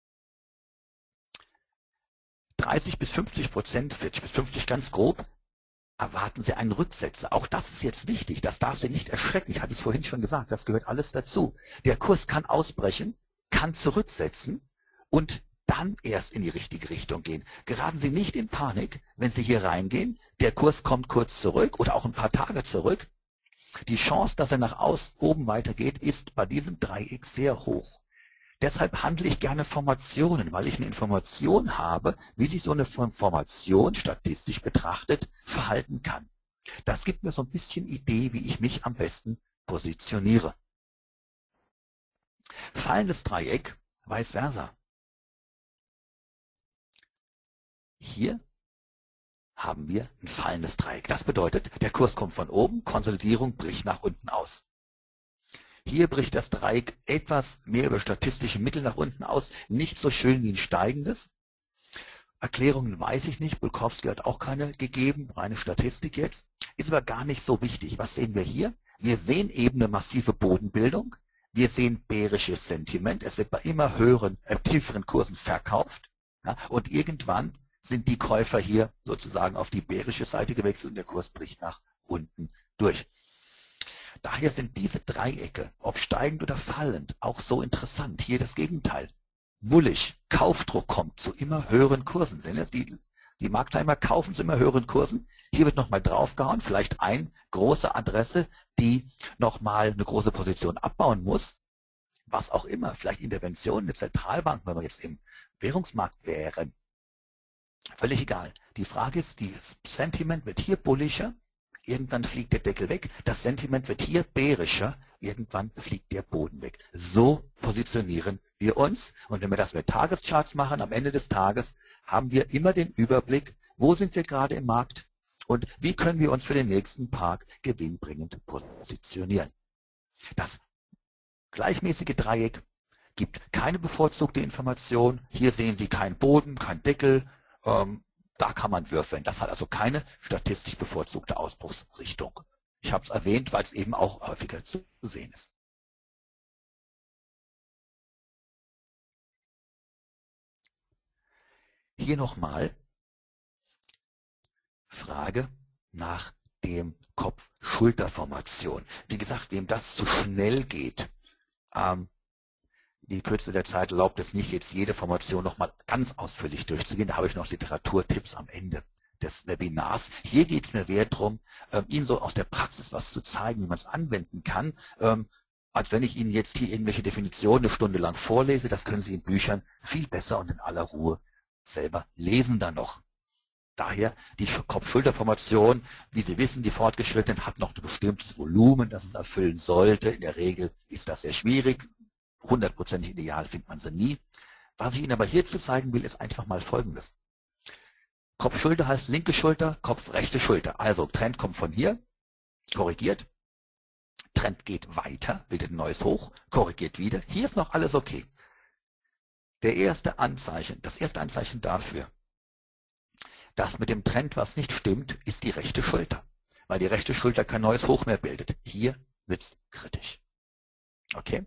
dreißig bis fünfzig Prozent, vierzig bis fünfzig ganz grob, erwarten Sie einen Rücksetzer. Auch das ist jetzt wichtig, das darf Sie nicht erschrecken. Ich hatte es vorhin schon gesagt, das gehört alles dazu. Der Kurs kann ausbrechen, kann zurücksetzen und dann erst in die richtige Richtung gehen. Geraten Sie nicht in Panik, wenn Sie hier reingehen, der Kurs kommt kurz zurück oder auch ein paar Tage zurück. Die Chance, dass er nach außen oben weitergeht, ist bei diesem Dreieck sehr hoch. Deshalb handle ich gerne Formationen, weil ich eine Information habe, wie sich so eine Formation statistisch betrachtet verhalten kann. Das gibt mir so ein bisschen Idee, wie ich mich am besten positioniere. Fallendes Dreieck, vice versa. Hier haben wir ein fallendes Dreieck. Das bedeutet, der Kurs kommt von oben, Konsolidierung bricht nach unten aus. Hier bricht das Dreieck etwas mehr über statistische Mittel nach unten aus, nicht so schön wie ein steigendes. Erklärungen weiß ich nicht, Bulkowski hat auch keine gegeben, reine Statistik jetzt. Ist aber gar nicht so wichtig. Was sehen wir hier? Wir sehen eben eine massive Bodenbildung. Wir sehen bärisches Sentiment. Es wird bei immer höheren, äh, tieferen Kursen verkauft. Ja, und irgendwann sind die Käufer hier sozusagen auf die bärische Seite gewechselt und der Kurs bricht nach unten durch. Daher sind diese Dreiecke, ob steigend oder fallend, auch so interessant. Hier das Gegenteil. Bullish, Kaufdruck kommt zu immer höheren Kursen. Die, die Marktteilnehmer kaufen zu immer höheren Kursen. Hier wird nochmal draufgehauen, vielleicht eine große Adresse, die nochmal eine große Position abbauen muss. Was auch immer, vielleicht Interventionen der Zentralbank, wenn wir jetzt im Währungsmarkt wären. Völlig egal. Die Frage ist, das Sentiment wird hier bullischer. Irgendwann fliegt der Deckel weg, das Sentiment wird hier bärischer, irgendwann fliegt der Boden weg. So positionieren wir uns und wenn wir das mit Tagescharts machen, am Ende des Tages haben wir immer den Überblick, wo sind wir gerade im Markt und wie können wir uns für den nächsten Park gewinnbringend positionieren. Das gleichmäßige Dreieck gibt keine bevorzugte Information, hier sehen Sie keinen Boden, keinen Deckel, ähm, da kann man würfeln. Das hat also keine statistisch bevorzugte Ausbruchsrichtung. Ich habe es erwähnt, weil es eben auch häufiger zu sehen ist. Hier nochmal Frage nach dem Kopf-Schulter-Formation. Wie gesagt, wem das zu schnell geht, ähm, die Kürze der Zeit erlaubt es nicht, jetzt jede Formation nochmal ganz ausführlich durchzugehen. Da habe ich noch Literaturtipps am Ende des Webinars. Hier geht es mir mehr darum, ähm, Ihnen so aus der Praxis was zu zeigen, wie man es anwenden kann, ähm, als wenn ich Ihnen jetzt hier irgendwelche Definitionen eine Stunde lang vorlese. Das können Sie in Büchern viel besser und in aller Ruhe selber lesen dann noch. Daher die Kopf-Schulter-Formation, wie Sie wissen, die Fortgeschrittenen hat noch ein bestimmtes Volumen, das es erfüllen sollte. In der Regel ist das sehr schwierig. hundertprozentig ideal findet man sie nie. Was ich Ihnen aber hierzu zeigen will, ist einfach mal Folgendes. Kopf-Schulter heißt linke Schulter, Kopf, rechte Schulter. Also Trend kommt von hier, korrigiert. Trend geht weiter, bildet ein neues Hoch, korrigiert wieder. Hier ist noch alles okay. Der erste Anzeichen, das erste Anzeichen dafür, dass mit dem Trend was nicht stimmt, ist die rechte Schulter. Weil die rechte Schulter kein neues Hoch mehr bildet. Hier wird es kritisch. Okay?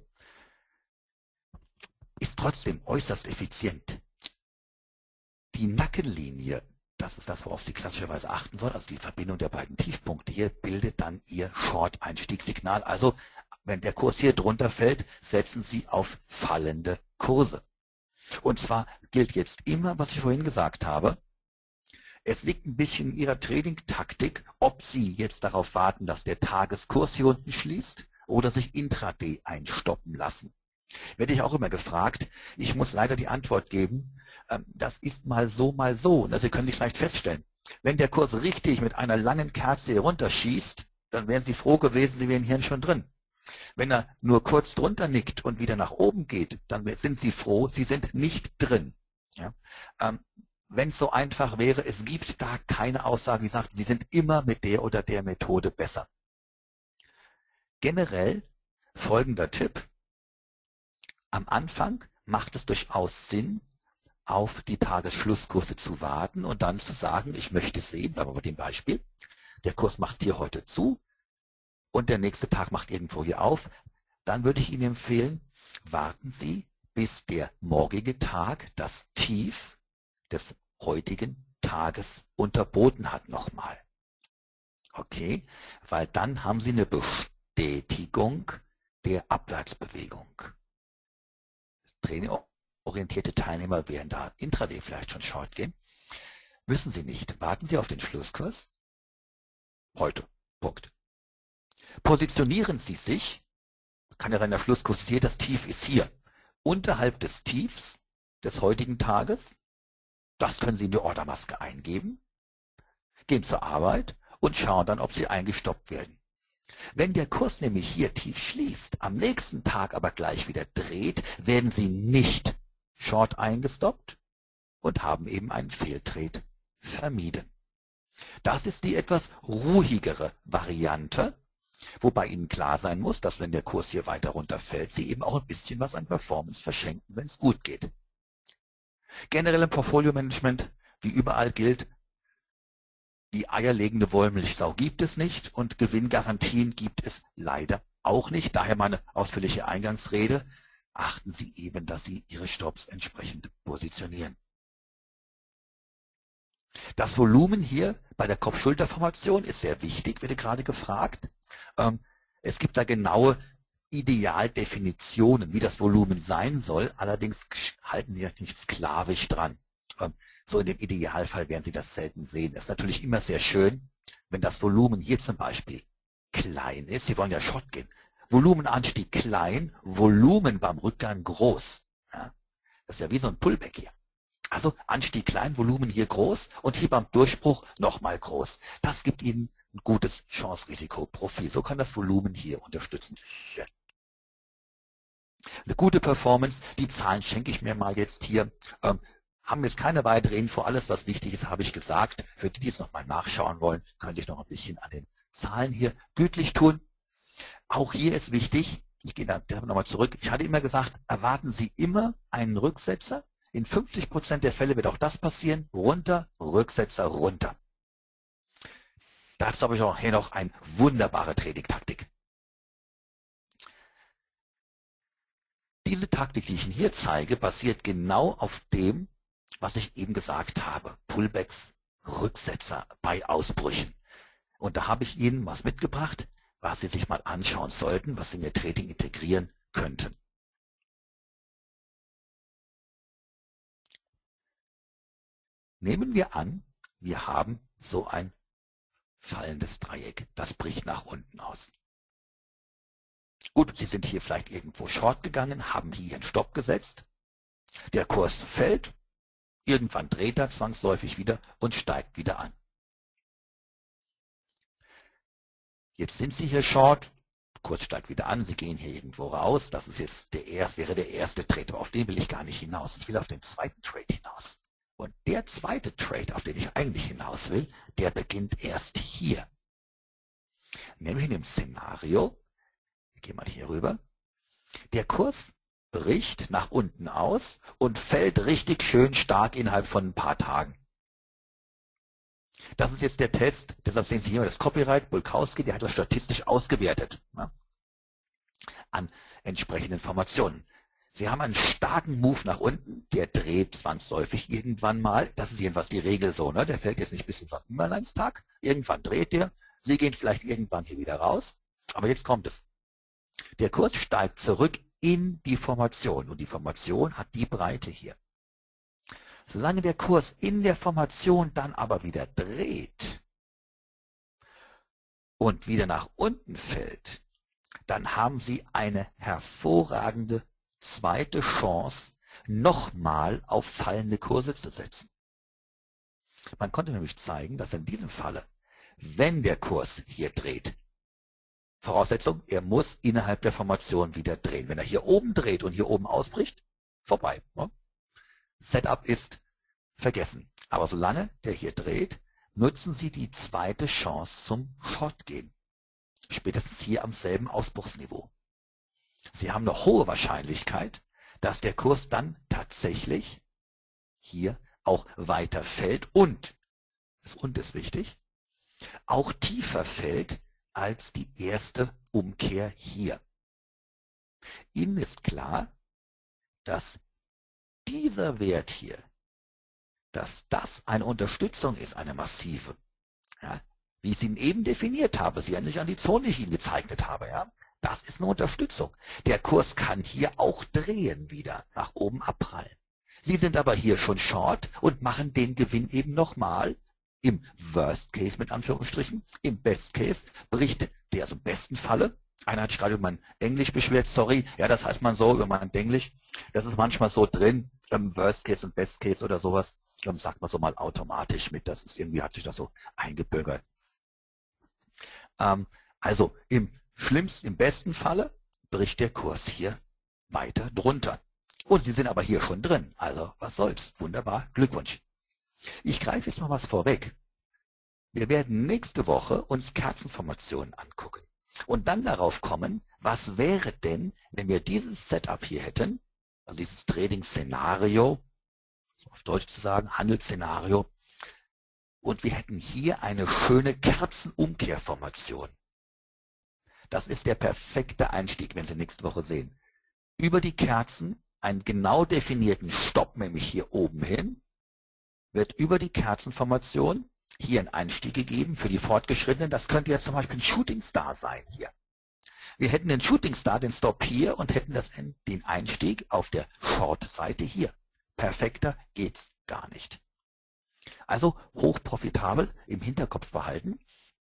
Ist trotzdem äußerst effizient. Die Nackenlinie das ist das, worauf Sie klassischerweise achten sollen, also die Verbindung der beiden Tiefpunkte hier bildet dann Ihr Short-Einstiegssignal. Also wenn der Kurs hier drunter fällt, setzen Sie auf fallende Kurse. Und zwar gilt jetzt immer, was ich vorhin gesagt habe, es liegt ein bisschen in Ihrer Trading-Taktik, ob Sie jetzt darauf warten, dass der Tageskurs hier unten schließt oder sich intraday einstoppen lassen. Werde ich auch immer gefragt. Ich muss leider die Antwort geben, das ist mal so, mal so. Und Sie können sich leicht feststellen, wenn der Kurs richtig mit einer langen Kerze hier runterschießt, dann wären Sie froh gewesen, Sie wären hier schon drin. Wenn er nur kurz drunter nickt und wieder nach oben geht, dann sind Sie froh, Sie sind nicht drin. Ja? Ähm, wenn es so einfach wäre, es gibt da keine Aussage, die sagt, Sie sind immer mit der oder der Methode besser. Generell folgender Tipp. Am Anfang macht es durchaus Sinn, auf die Tagesschlusskurse zu warten und dann zu sagen, ich möchte sehen, bleiben wir bei dem Beispiel, der Kurs macht hier heute zu und der nächste Tag macht irgendwo hier auf. Dann würde ich Ihnen empfehlen, warten Sie, bis der morgige Tag das Tief des heutigen Tages unterboten hat nochmal. Okay, weil dann haben Sie eine Bestätigung der Abwärtsbewegung. Trainingorientierte Teilnehmer werden da intraday vielleicht schon short gehen. Müssen Sie nicht. Warten Sie auf den Schlusskurs. Heute. Punkt. Positionieren Sie sich. Kann ja sein, der Schlusskurs ist hier, das Tief ist hier. Unterhalb des Tiefs des heutigen Tages. Das können Sie in die Ordermaske eingeben. Gehen zur Arbeit und schauen dann, ob Sie eingestoppt werden. Wenn der Kurs nämlich hier tief schließt, am nächsten Tag aber gleich wieder dreht, werden Sie nicht short eingestoppt und haben eben einen Fehltrade vermieden. Das ist die etwas ruhigere Variante, wobei Ihnen klar sein muss, dass wenn der Kurs hier weiter runterfällt, Sie eben auch ein bisschen was an Performance verschenken, wenn es gut geht. Generell im Portfolio-Management, wie überall gilt, die eierlegende Wollmilchsau gibt es nicht und Gewinngarantien gibt es leider auch nicht. Daher meine ausführliche Eingangsrede. Achten Sie eben, dass Sie Ihre Stops entsprechend positionieren. Das Volumen hier bei der Kopf-Schulter-Formation ist sehr wichtig, wird gerade gefragt. Es gibt da genaue Idealdefinitionen, wie das Volumen sein soll. Allerdings halten Sie sich nicht sklavisch dran. So in dem Idealfall werden Sie das selten sehen. Das ist natürlich immer sehr schön, wenn das Volumen hier zum Beispiel klein ist. Sie wollen ja Short gehen. Volumenanstieg klein, Volumen beim Rückgang groß. Ja, das ist ja wie so ein Pullback hier. Also Anstieg klein, Volumen hier groß und hier beim Durchbruch nochmal groß. Das gibt Ihnen ein gutes Chance-Risiko-Profil. So kann das Volumen hier unterstützend werden. Eine gute Performance, die Zahlen schenke ich mir mal jetzt hier. Ähm, haben jetzt keine weitere Info. Alles, was wichtig ist, habe ich gesagt. Für die, die es nochmal nachschauen wollen, können sich noch ein bisschen an den Zahlen hier gütlich tun. Auch hier ist wichtig, ich gehe da nochmal zurück, ich hatte immer gesagt, erwarten Sie immer einen Rücksetzer. In fünfzig Prozent der Fälle wird auch das passieren. Runter, Rücksetzer, runter. Dazu habe ich auch hier noch eine wunderbare Trading-Taktik. Diese Taktik, die ich Ihnen hier zeige, basiert genau auf dem, was ich eben gesagt habe. Pullbacks, Rücksetzer bei Ausbrüchen. Und da habe ich Ihnen was mitgebracht, was Sie sich mal anschauen sollten, was Sie in Ihr Trading integrieren könnten. Nehmen wir an, wir haben so ein fallendes Dreieck. Das bricht nach unten aus. Gut, Sie sind hier vielleicht irgendwo short gegangen, haben hier einen Stopp gesetzt. Der Kurs fällt, irgendwann dreht er zwangsläufig wieder und steigt wieder an. Jetzt sind Sie hier short, Kurs steigt wieder an, Sie gehen hier irgendwo raus. Das ist jetzt der erste, wäre der erste Trade, aber auf den will ich gar nicht hinaus. Ich will auf den zweiten Trade hinaus. Und der zweite Trade, auf den ich eigentlich hinaus will, der beginnt erst hier. Nämlich in dem Szenario, wir gehen mal hier rüber, der Kurs bricht nach unten aus und fällt richtig schön stark innerhalb von ein paar Tagen. Das ist jetzt der Test, deshalb sehen Sie hier das Copyright, Bulkowski, der hat das statistisch ausgewertet, ne, an entsprechenden Informationen. Sie haben einen starken Move nach unten, der dreht zwangsläufig irgendwann mal. Das ist jedenfalls die Regel so, ne? Der fällt jetzt nicht bis zum Sankt Nimmerleinstag. Irgendwann dreht der. Sie gehen vielleicht irgendwann hier wieder raus. Aber jetzt kommt es. Der Kurs steigt zurück in die Formation und die Formation hat die Breite hier. Solange der Kurs in der Formation dann aber wieder dreht und wieder nach unten fällt, dann haben Sie eine hervorragende zweite Chance, nochmal auf fallende Kurse zu setzen. Man konnte nämlich zeigen, dass in diesem Falle, wenn der Kurs hier dreht, Voraussetzung, er muss innerhalb der Formation wieder drehen. Wenn er hier oben dreht und hier oben ausbricht, vorbei. Ne? Setup ist vergessen. Aber solange der hier dreht, nutzen Sie die zweite Chance zum Shortgehen. Spätestens hier am selben Ausbruchsniveau. Sie haben eine hohe Wahrscheinlichkeit, dass der Kurs dann tatsächlich hier auch weiter fällt und, das und ist wichtig, auch tiefer fällt als die erste Umkehr hier. Ihnen ist klar, dass dieser Wert hier, dass das eine Unterstützung ist, eine massive, ja, wie ich sie eben definiert habe, Sie nicht an die Zone, die ich Ihnen gezeichnet habe, ja, das ist eine Unterstützung. Der Kurs kann hier auch drehen wieder, nach oben abprallen. Sie sind aber hier schon short und machen den Gewinn eben nochmal im Worst Case mit Anführungsstrichen. Im Best Case bricht der, also im besten Falle, einer hat sich gerade über mein Englisch beschwert, sorry, ja, das heißt man so über mein Englisch, das ist manchmal so drin, im Worst Case und Best Case oder sowas, dann sagt man so mal automatisch mit, das ist irgendwie, hat sich das so eingebürgert. Ähm, also im schlimmsten, im besten Falle bricht der Kurs hier weiter drunter. Und Sie sind aber hier schon drin, also was soll's, wunderbar, Glückwunsch. Ich greife jetzt mal was vorweg. Wir werden nächste Woche uns Kerzenformationen angucken und dann darauf kommen, was wäre denn, wenn wir dieses Setup hier hätten, also dieses Trading-Szenario, so auf Deutsch zu sagen, Handelsszenario, und wir hätten hier eine schöne Kerzenumkehrformation. Das ist der perfekte Einstieg, wenn Sie nächste Woche sehen. Über die Kerzen einen genau definierten Stopp, nämlich hier oben hin, wird über die Kerzenformation hier ein Einstieg gegeben für die Fortgeschrittenen. Das könnte ja zum Beispiel ein Shooting Star sein hier. Wir hätten den Shooting Star, den Stop hier und hätten das, den Einstieg auf der Short-Seite hier. Perfekter geht's gar nicht. Also hochprofitabel im Hinterkopf behalten.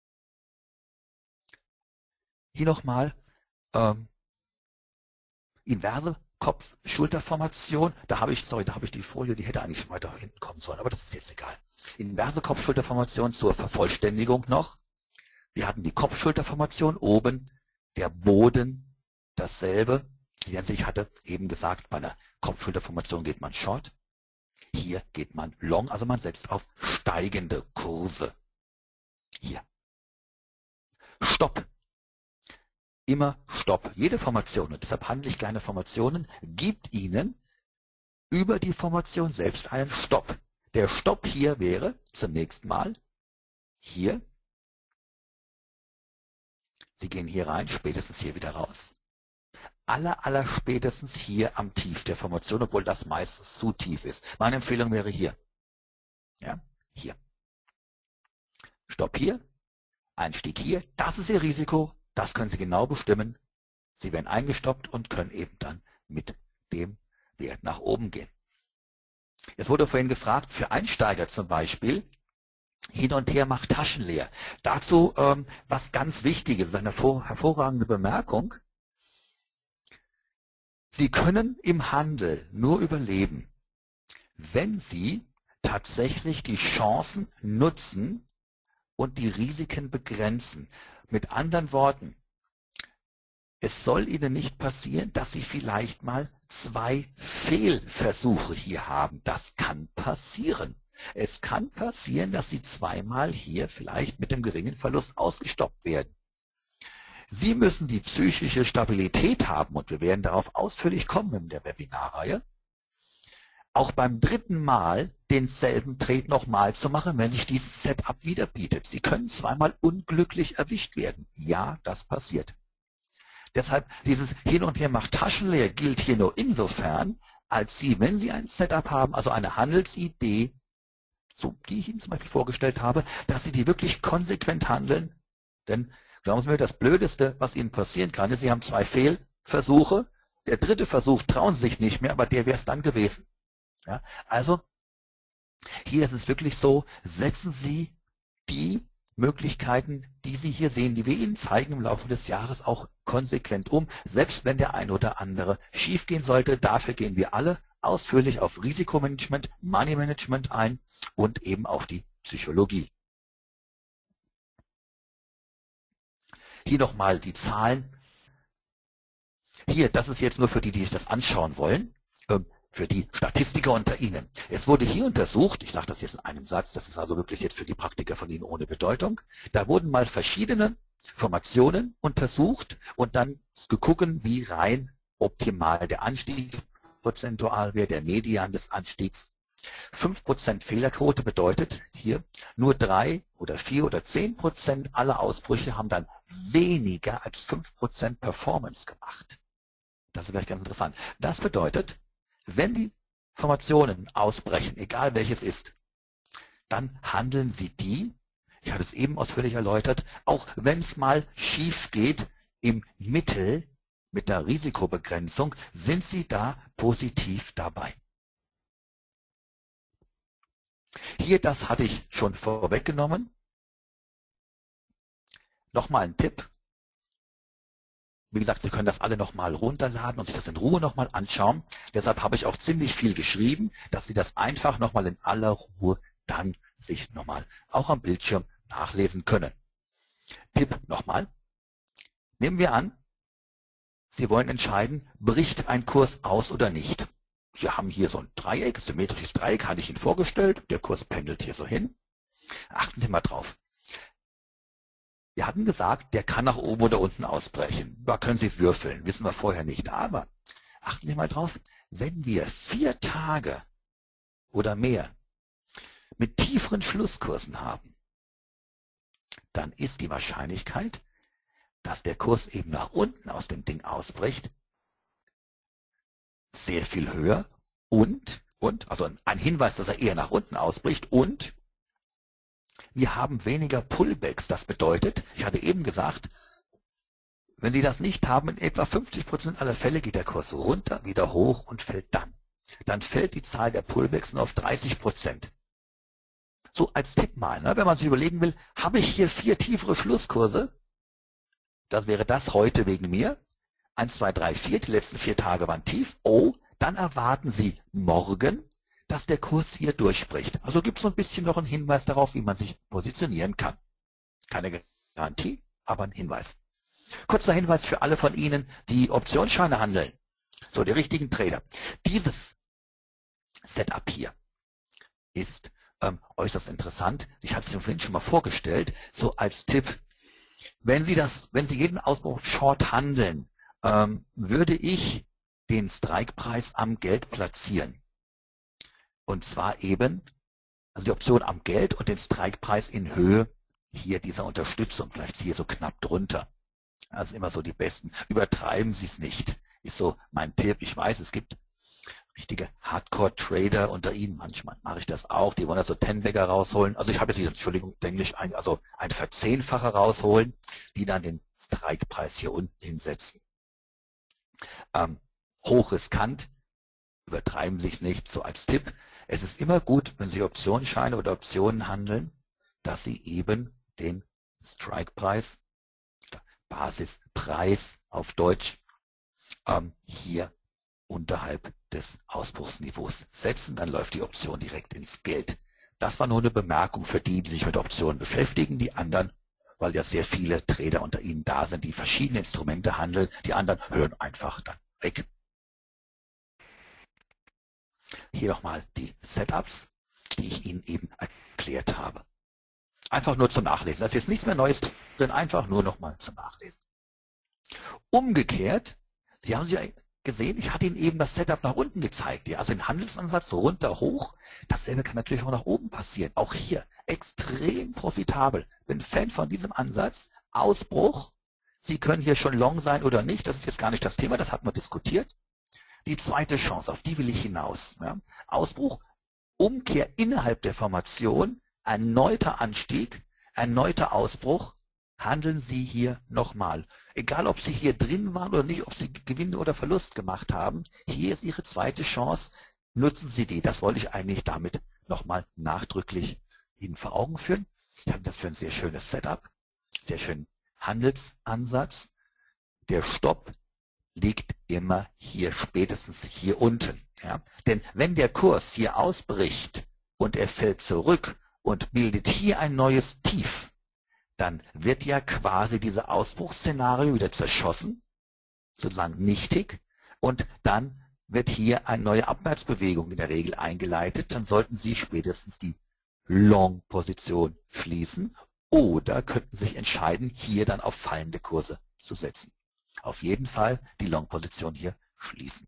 Hier nochmal ähm, inverse Kopf-Schulterformation. Da habe ich, sorry, da habe ich die Folie, die hätte eigentlich weiter hinten kommen sollen, aber das ist jetzt egal. Inverse Kopf-Schulterformation zur Vervollständigung noch. Wir hatten die Kopf-Schulterformation oben, der Boden dasselbe. Ich hatte eben gesagt, bei einer Kopf-Schulterformation geht man Short. Hier geht man Long, also man setzt auf steigende Kurse. Hier. Stopp. Immer Stopp. Jede Formation, und deshalb handle ich gerne Formationen, gibt Ihnen über die Formation selbst einen Stopp. Der Stopp hier wäre zunächst mal hier. Sie gehen hier rein, spätestens hier wieder raus. Aller, aller spätestens hier am Tief der Formation, obwohl das meistens zu tief ist. Meine Empfehlung wäre hier. Ja, hier. Stopp hier, Einstieg hier. Das ist Ihr Risiko. Das können Sie genau bestimmen. Sie werden eingestoppt und können eben dann mit dem Wert nach oben gehen. Es wurde vorhin gefragt, für Einsteiger zum Beispiel, hin und her macht Taschen leer. Dazu ähm, was ganz Wichtiges, eine hervor, hervorragende Bemerkung. Sie können im Handel nur überleben, wenn Sie tatsächlich die Chancen nutzen und die Risiken begrenzen. Mit anderen Worten, es soll Ihnen nicht passieren, dass Sie vielleicht mal zwei Fehlversuche hier haben. Das kann passieren. Es kann passieren, dass Sie zweimal hier vielleicht mit einem geringen Verlust ausgestoppt werden. Sie müssen die psychische Stabilität haben, und wir werden darauf ausführlich kommen in der Webinarreihe, auch beim dritten Mal denselben Trade nochmal zu machen, wenn sich dieses Setup wieder bietet. Sie können zweimal unglücklich erwischt werden. Ja, das passiert. Deshalb dieses Hin und Her macht Taschen leer gilt hier nur insofern, als Sie, wenn Sie ein Setup haben, also eine Handelsidee, so die ich Ihnen zum Beispiel vorgestellt habe, dass Sie die wirklich konsequent handeln. Denn glauben Sie mir, das Blödeste, was Ihnen passieren kann, ist, Sie haben zwei Fehlversuche. Der dritte Versuch trauen Sie sich nicht mehr, aber der wäre es dann gewesen. Ja, also hier ist es wirklich so, setzen Sie die Möglichkeiten, die Sie hier sehen, die wir Ihnen zeigen im Laufe des Jahres, auch konsequent um, selbst wenn der ein oder andere schiefgehen sollte. Dafür gehen wir alle ausführlich auf Risikomanagement, Money Management ein und eben auf die Psychologie. Hier nochmal die Zahlen. Hier, das ist jetzt nur für die, die sich das anschauen wollen, für die Statistiker unter Ihnen. Es wurde hier untersucht, ich sage das jetzt in einem Satz, das ist also wirklich jetzt für die Praktiker von Ihnen ohne Bedeutung, da wurden mal verschiedene Formationen untersucht und dann geguckt, wie rein optimal der Anstieg prozentual wäre, der Median des Anstiegs. fünf Prozent Fehlerquote bedeutet hier, nur drei oder vier oder zehn Prozent aller Ausbrüche haben dann weniger als fünf Prozent Performance gemacht. Das ist vielleicht ganz interessant. Das bedeutet, wenn die Formationen ausbrechen, egal welches ist, dann handeln Sie die, ich hatte es eben ausführlich erläutert, auch wenn es mal schief geht, im Mittel mit der Risikobegrenzung, sind Sie da positiv dabei. Hier, das hatte ich schon vorweggenommen. Nochmal ein Tipp. Wie gesagt, Sie können das alle nochmal runterladen und sich das in Ruhe nochmal anschauen. Deshalb habe ich auch ziemlich viel geschrieben, dass Sie das einfach nochmal in aller Ruhe dann sich nochmal auch am Bildschirm nachlesen können. Tipp nochmal. Nehmen wir an, Sie wollen entscheiden, bricht ein Kurs aus oder nicht. Sie haben hier so ein Dreieck, symmetrisches Dreieck, hatte ich Ihnen vorgestellt. Der Kurs pendelt hier so hin. Achten Sie mal drauf. Wir hatten gesagt, der kann nach oben oder unten ausbrechen. Da können Sie würfeln, wissen wir vorher nicht. Aber achten Sie mal drauf, wenn wir vier Tage oder mehr mit tieferen Schlusskursen haben, dann ist die Wahrscheinlichkeit, dass der Kurs eben nach unten aus dem Ding ausbricht, sehr viel höher und, und, also ein Hinweis, dass er eher nach unten ausbricht und wir haben weniger Pullbacks. Das bedeutet, ich hatte eben gesagt, wenn Sie das nicht haben, in etwa fünfzig Prozent aller Fälle geht der Kurs runter, wieder hoch und fällt dann. Dann fällt die Zahl der Pullbacks nur auf dreißig Prozent. So als Tipp mal, ne, wenn man sich überlegen will, habe ich hier vier tiefere Schlusskurse? Das wäre das heute wegen mir. eins, zwei, drei, vier, die letzten vier Tage waren tief. Oh, dann erwarten Sie morgen, dass der Kurs hier durchbricht. Also gibt es so ein bisschen noch einen Hinweis darauf, wie man sich positionieren kann. Keine Garantie, aber ein Hinweis. Kurzer Hinweis für alle von Ihnen, die Optionsscheine handeln. So, die richtigen Trader. Dieses Setup hier ist ähm, äußerst interessant. Ich hatte es Ihnen vorhin schon mal vorgestellt, so als Tipp. Wenn Sie das, wenn Sie jeden Ausbruch Short handeln, ähm, würde ich den Strikepreis am Geld platzieren. Und zwar eben, also die Option am Geld und den Strikepreis in Höhe hier dieser Unterstützung, vielleicht hier so knapp drunter. Also immer so die besten. Übertreiben Sie es nicht. Ist so mein Tipp. Ich weiß, es gibt richtige Hardcore-Trader unter Ihnen. Manchmal mache ich das auch. Die wollen also Ten-Bagger rausholen. Also ich habe jetzt hier, Entschuldigung, Englisch, ein, also ein Verzehnfacher rausholen, die dann den Strikepreis hier unten hinsetzen. Ähm, hochriskant. Übertreiben Sie es nicht. So als Tipp. Es ist immer gut, wenn Sie Optionsscheine oder Optionen handeln, dass Sie eben den Strikepreis, Basispreis auf Deutsch, ähm, hier unterhalb des Ausbruchsniveaus setzen. Dann läuft die Option direkt ins Geld. Das war nur eine Bemerkung für die, die sich mit Optionen beschäftigen. Die anderen, weil ja sehr viele Trader unter Ihnen da sind, die verschiedene Instrumente handeln, die anderen hören einfach dann weg. Hier nochmal die Setups, die ich Ihnen eben erklärt habe. Einfach nur zum Nachlesen. Da ist jetzt nichts mehr Neues drin, einfach nur nochmal zum Nachlesen. Umgekehrt, Sie haben ja gesehen, ich hatte Ihnen eben das Setup nach unten gezeigt. Ja, also den Handelsansatz runter, hoch. Dasselbe kann natürlich auch nach oben passieren. Auch hier extrem profitabel. Bin Fan von diesem Ansatz. Ausbruch, Sie können hier schon long sein oder nicht, das ist jetzt gar nicht das Thema, das hat man diskutiert. Die zweite Chance, auf die will ich hinaus. Ja. Ausbruch, Umkehr innerhalb der Formation, erneuter Anstieg, erneuter Ausbruch, handeln Sie hier nochmal. Egal, ob Sie hier drin waren oder nicht, ob Sie Gewinn oder Verlust gemacht haben, hier ist Ihre zweite Chance, nutzen Sie die. Das wollte ich eigentlich damit nochmal nachdrücklich Ihnen vor Augen führen. Ich halte das für ein sehr schönes Setup, sehr schönen Handelsansatz. Der Stopp liegt immer hier, spätestens hier unten. Ja? Denn wenn der Kurs hier ausbricht und er fällt zurück und bildet hier ein neues Tief, dann wird ja quasi dieses Ausbruchsszenario wieder zerschossen, sozusagen nichtig, und dann wird hier eine neue Abwärtsbewegung in der Regel eingeleitet. Dann sollten Sie spätestens die Long-Position schließen oder könnten sich entscheiden, hier dann auf fallende Kurse zu setzen. Auf jeden Fall die Long-Position hier schließen.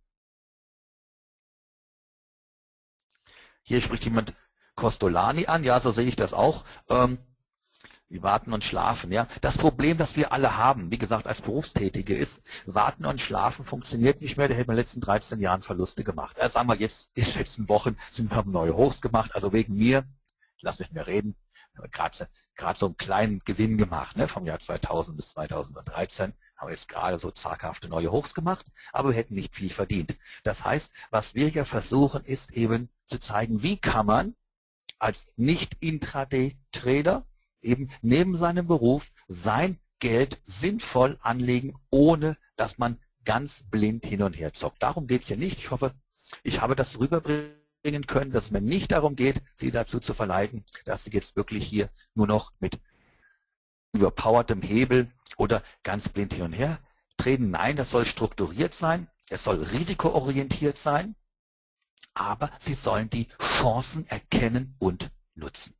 Hier spricht jemand Costolani an, ja, so sehe ich das auch. Ähm, wir warten und schlafen. Ja. Das Problem, das wir alle haben, wie gesagt, als Berufstätige ist, warten und schlafen funktioniert nicht mehr. Der hat in den letzten dreizehn Jahren Verluste gemacht. Also sagen wir jetzt, in den letzten Wochen sind wir neue Hochs gemacht, also wegen mir, ich lasse mich mehr reden, gerade gerade so einen kleinen Gewinn gemacht, ne, vom Jahr zweitausend bis zweitausenddreizehn, haben wir jetzt gerade so zaghafte neue Hochs gemacht, aber wir hätten nicht viel verdient. Das heißt, was wir ja versuchen, ist eben zu zeigen, wie kann man als Nicht-Intraday-Trader eben neben seinem Beruf sein Geld sinnvoll anlegen, ohne dass man ganz blind hin und her zockt. Darum geht es ja nicht. Ich hoffe, ich habe das rüberbringen können, dass es mir nicht darum geht, Sie dazu zu verleiten, dass Sie jetzt wirklich hier nur noch mit überpowertem Hebel oder ganz blind hin und her treten. Nein, das soll strukturiert sein, es soll risikoorientiert sein, aber Sie sollen die Chancen erkennen und nutzen.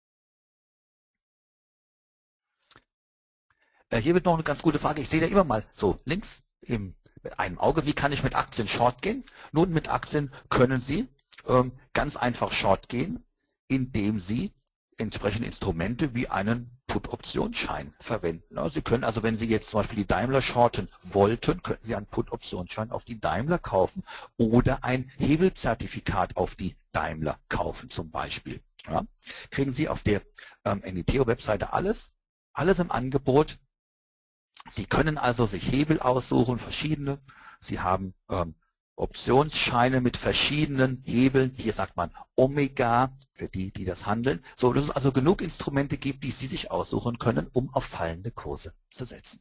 Hier wird noch eine ganz gute Frage. Ich sehe da immer mal so links im, mit einem Auge, wie kann ich mit Aktien Short gehen? Nun, mit Aktien können Sie ähm, ganz einfach Short gehen, indem Sie entsprechende Instrumente wie einen Put-Optionsschein verwenden. Sie können also, wenn Sie jetzt zum Beispiel die Daimler shorten wollten, könnten Sie einen Put-Optionsschein auf die Daimler kaufen oder ein Hebelzertifikat auf die Daimler kaufen zum Beispiel. Ja, kriegen Sie auf der ähm, N I T O-Webseite alles, alles im Angebot. Sie können also sich Hebel aussuchen, verschiedene. Sie haben ähm, Optionsscheine mit verschiedenen Hebeln. Hier sagt man Omega für die, die das handeln. So, dass es also genug Instrumente gibt, die Sie sich aussuchen können, um auf fallende Kurse zu setzen.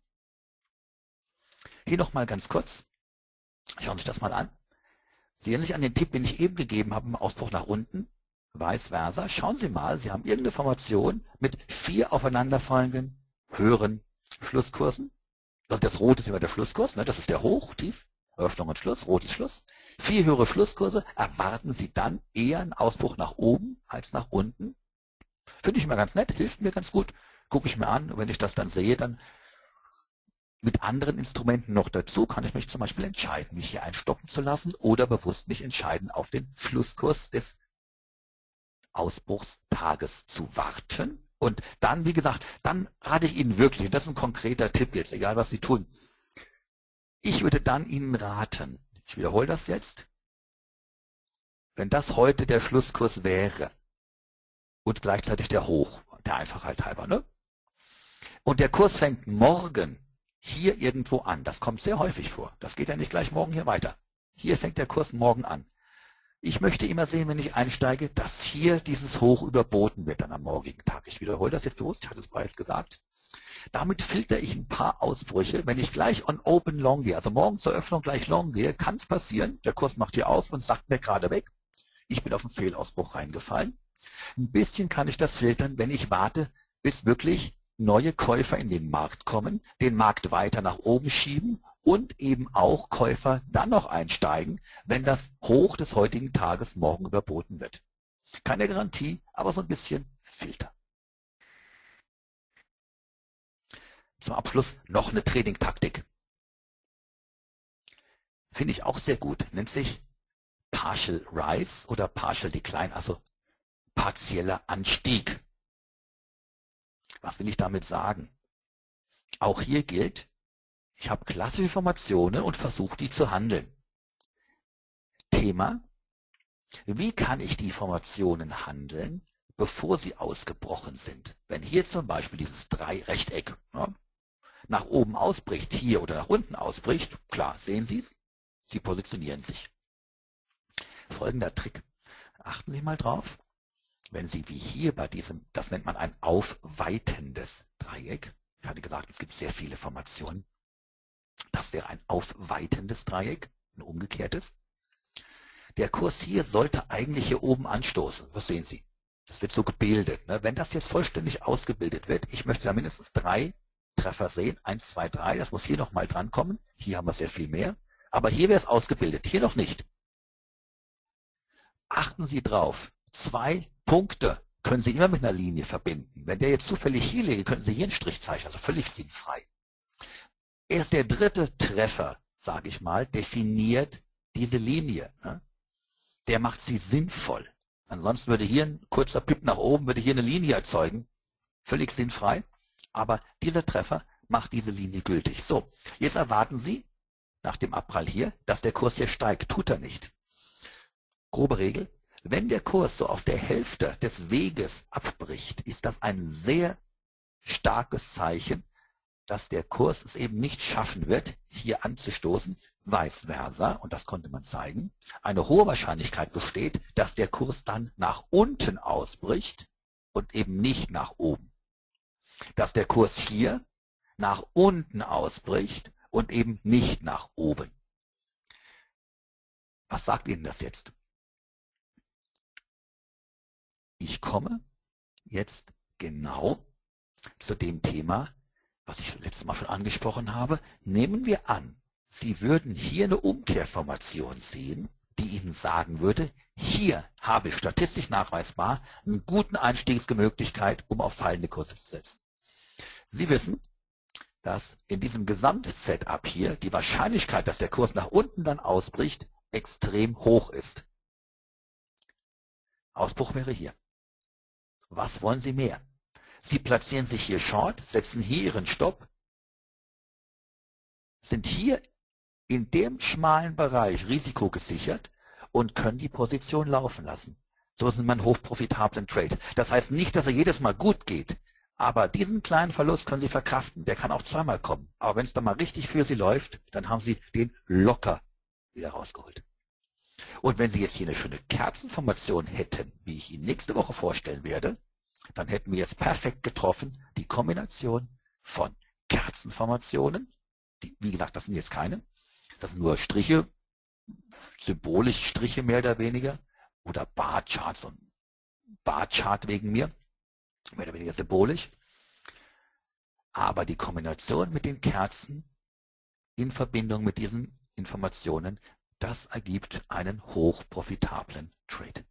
Hier nochmal ganz kurz. Schauen Sie sich das mal an. Sie erinnern sich an den Tipp, den ich eben gegeben habe, im Ausbruch nach unten. Vice versa. Schauen Sie mal, Sie haben irgendeine Formation mit vier aufeinanderfallenden höheren Schlusskursen. Also das Rote ist immer der Schlusskurs, ne? Das ist der Hoch, Tief, Eröffnung und Schluss, rotes Schluss. Vier höhere Schlusskurse, erwarten Sie dann eher einen Ausbruch nach oben als nach unten. Finde ich immer ganz nett, hilft mir ganz gut. Gucke ich mir an, und wenn ich das dann sehe, dann mit anderen Instrumenten noch dazu, kann ich mich zum Beispiel entscheiden, mich hier einstoppen zu lassen oder bewusst mich entscheiden, auf den Schlusskurs des Ausbruchstages zu warten. Und dann, wie gesagt, dann rate ich Ihnen wirklich, und das ist ein konkreter Tipp jetzt, egal was Sie tun, ich würde dann Ihnen raten, ich wiederhole das jetzt, wenn das heute der Schlusskurs wäre und gleichzeitig der Hoch, der Einfachheit halber, ne? Und der Kurs fängt morgen hier irgendwo an, das kommt sehr häufig vor, das geht ja nicht gleich morgen hier weiter. Hier fängt der Kurs morgen an. Ich möchte immer sehen, wenn ich einsteige, dass hier dieses Hoch überboten wird dann am morgigen Tag. Ich wiederhole das jetzt bewusst, ich hatte es bereits gesagt. Damit filter ich ein paar Ausbrüche. Wenn ich gleich on Open Long gehe, also morgen zur Öffnung gleich Long gehe, kann es passieren, der Kurs macht hier auf und sagt mir gerade weg, ich bin auf einen Fehlausbruch reingefallen. Ein bisschen kann ich das filtern, wenn ich warte, bis wirklich neue Käufer in den Markt kommen, den Markt weiter nach oben schieben und eben auch Käufer dann noch einsteigen, wenn das Hoch des heutigen Tages morgen überboten wird. Keine Garantie, aber so ein bisschen Filter. Zum Abschluss noch eine Trading-Taktik. Finde ich auch sehr gut, nennt sich Partial Rise oder Partial Decline, also partieller Anstieg. Was will ich damit sagen? Auch hier gilt, Ich habe klassische Formationen und versuche die zu handeln. Thema: Wie kann ich die Formationen handeln, bevor sie ausgebrochen sind? Wenn hier zum Beispiel dieses Drei-Rechteck, ne, nach oben ausbricht, hier oder nach unten ausbricht, klar, sehen Sie es, Sie positionieren sich. Folgender Trick. Achten Sie mal drauf. Wenn Sie wie hier bei diesem, das nennt man ein aufweitendes Dreieck. Ich hatte gesagt, es gibt sehr viele Formationen. Das wäre ein aufweitendes Dreieck, ein umgekehrtes. Der Kurs hier sollte eigentlich hier oben anstoßen. Was sehen Sie? Das wird so gebildet. Ne? Wenn das jetzt vollständig ausgebildet wird, ich möchte da mindestens drei Treffer sehen. Eins, zwei, drei. Das muss hier nochmal drankommen. Hier haben wir sehr viel mehr. Aber hier wäre es ausgebildet. Hier noch nicht. Achten Sie drauf. Zwei Punkte können Sie immer mit einer Linie verbinden. Wenn der jetzt zufällig hier liegt, können Sie hier einen Strich zeichnen. Also völlig sinnfrei. Erst der dritte Treffer, sage ich mal, definiert diese Linie. Ne? Der macht sie sinnvoll. Ansonsten würde hier ein kurzer Pip nach oben, würde hier eine Linie erzeugen. Völlig sinnfrei. Aber dieser Treffer macht diese Linie gültig. So, jetzt erwarten Sie, nach dem Abprall hier, dass der Kurs hier steigt. Tut er nicht. Grobe Regel: Wenn der Kurs so auf der Hälfte des Weges abbricht, ist das ein sehr starkes Zeichen, dass der Kurs es eben nicht schaffen wird, hier anzustoßen. Vice versa, und das konnte man zeigen, eine hohe Wahrscheinlichkeit besteht, dass der Kurs dann nach unten ausbricht und eben nicht nach oben. Dass der Kurs hier nach unten ausbricht und eben nicht nach oben. Was sagt Ihnen das jetzt? Ich komme jetzt genau zu dem Thema, was ich letztes Mal schon angesprochen habe. Nehmen wir an, Sie würden hier eine Umkehrformation sehen, die Ihnen sagen würde, hier habe ich statistisch nachweisbar einen guten Einstiegsmöglichkeit, um auf fallende Kurse zu setzen. Sie wissen, dass in diesem Gesamtsetup hier die Wahrscheinlichkeit, dass der Kurs nach unten dann ausbricht, extrem hoch ist. Ausbruch wäre hier. Was wollen Sie mehr? Sie platzieren sich hier Short, setzen hier Ihren Stopp, sind hier in dem schmalen Bereich risikogesichert und können die Position laufen lassen. So ist man hochprofitablen Trade. Das heißt nicht, dass er jedes Mal gut geht, aber diesen kleinen Verlust können Sie verkraften. Der kann auch zweimal kommen. Aber wenn es dann mal richtig für Sie läuft, dann haben Sie den locker wieder rausgeholt. Und wenn Sie jetzt hier eine schöne Kerzenformation hätten, wie ich Ihnen nächste Woche vorstellen werde, dann hätten wir jetzt perfekt getroffen die Kombination von Kerzenformationen, die, wie gesagt, das sind jetzt keine, das sind nur Striche, symbolisch Striche mehr oder weniger, oder Barcharts und Barchart wegen mir, mehr oder weniger symbolisch. Aber die Kombination mit den Kerzen in Verbindung mit diesen Informationen, das ergibt einen hochprofitablen Trade.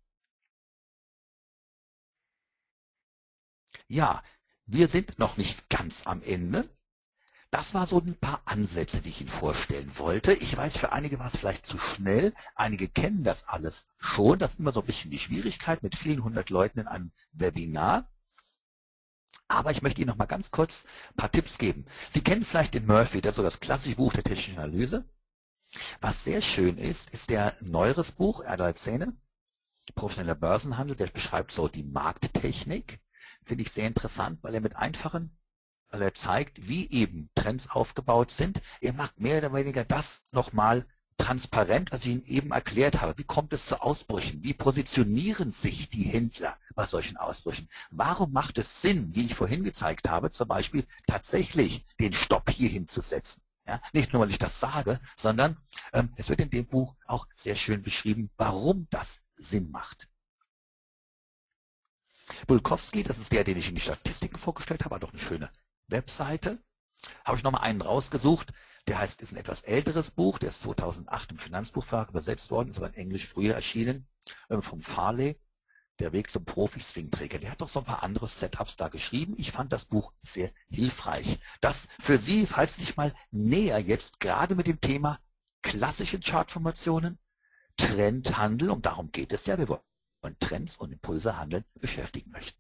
Ja, wir sind noch nicht ganz am Ende. Das war so ein paar Ansätze, die ich Ihnen vorstellen wollte. Ich weiß, für einige war es vielleicht zu schnell. Einige kennen das alles schon. Das ist immer so ein bisschen die Schwierigkeit mit vielen hundert Leuten in einem Webinar. Aber ich möchte Ihnen noch mal ganz kurz ein paar Tipps geben. Sie kennen vielleicht den Murphy, das ist so das klassische Buch der technischen Analyse. Was sehr schön ist, ist der neueres Buch, R dreizehn, Professioneller Börsenhandel, der beschreibt so die Markttechnik. Finde ich sehr interessant, weil er mit einfachen, weil er zeigt, wie eben Trends aufgebaut sind. Er macht mehr oder weniger das nochmal transparent, was ich Ihnen eben erklärt habe. Wie kommt es zu Ausbrüchen? Wie positionieren sich die Händler bei solchen Ausbrüchen? Warum macht es Sinn, wie ich vorhin gezeigt habe, zum Beispiel tatsächlich den Stopp hier hinzusetzen? Ja, nicht nur, weil ich das sage, sondern ähm, es wird in dem Buch auch sehr schön beschrieben, warum das Sinn macht. Bulkowski, das ist der, den ich in die Statistiken vorgestellt habe, hat auch eine schöne Webseite. Habe ich nochmal einen rausgesucht, der heißt, ist ein etwas älteres Buch, der ist zweitausendacht im Finanzbuchverlag übersetzt worden, ist aber in Englisch früher erschienen, äh, vom Farley, der Weg zum Profi-Swing-Träger. Der hat doch so ein paar andere Setups da geschrieben. Ich fand das Buch sehr hilfreich. Das für Sie, falls Sie sich mal näher jetzt gerade mit dem Thema klassische Chartformationen, Trendhandel, und darum geht es ja, wir wollen Trends und Impulse handeln, beschäftigen möchten.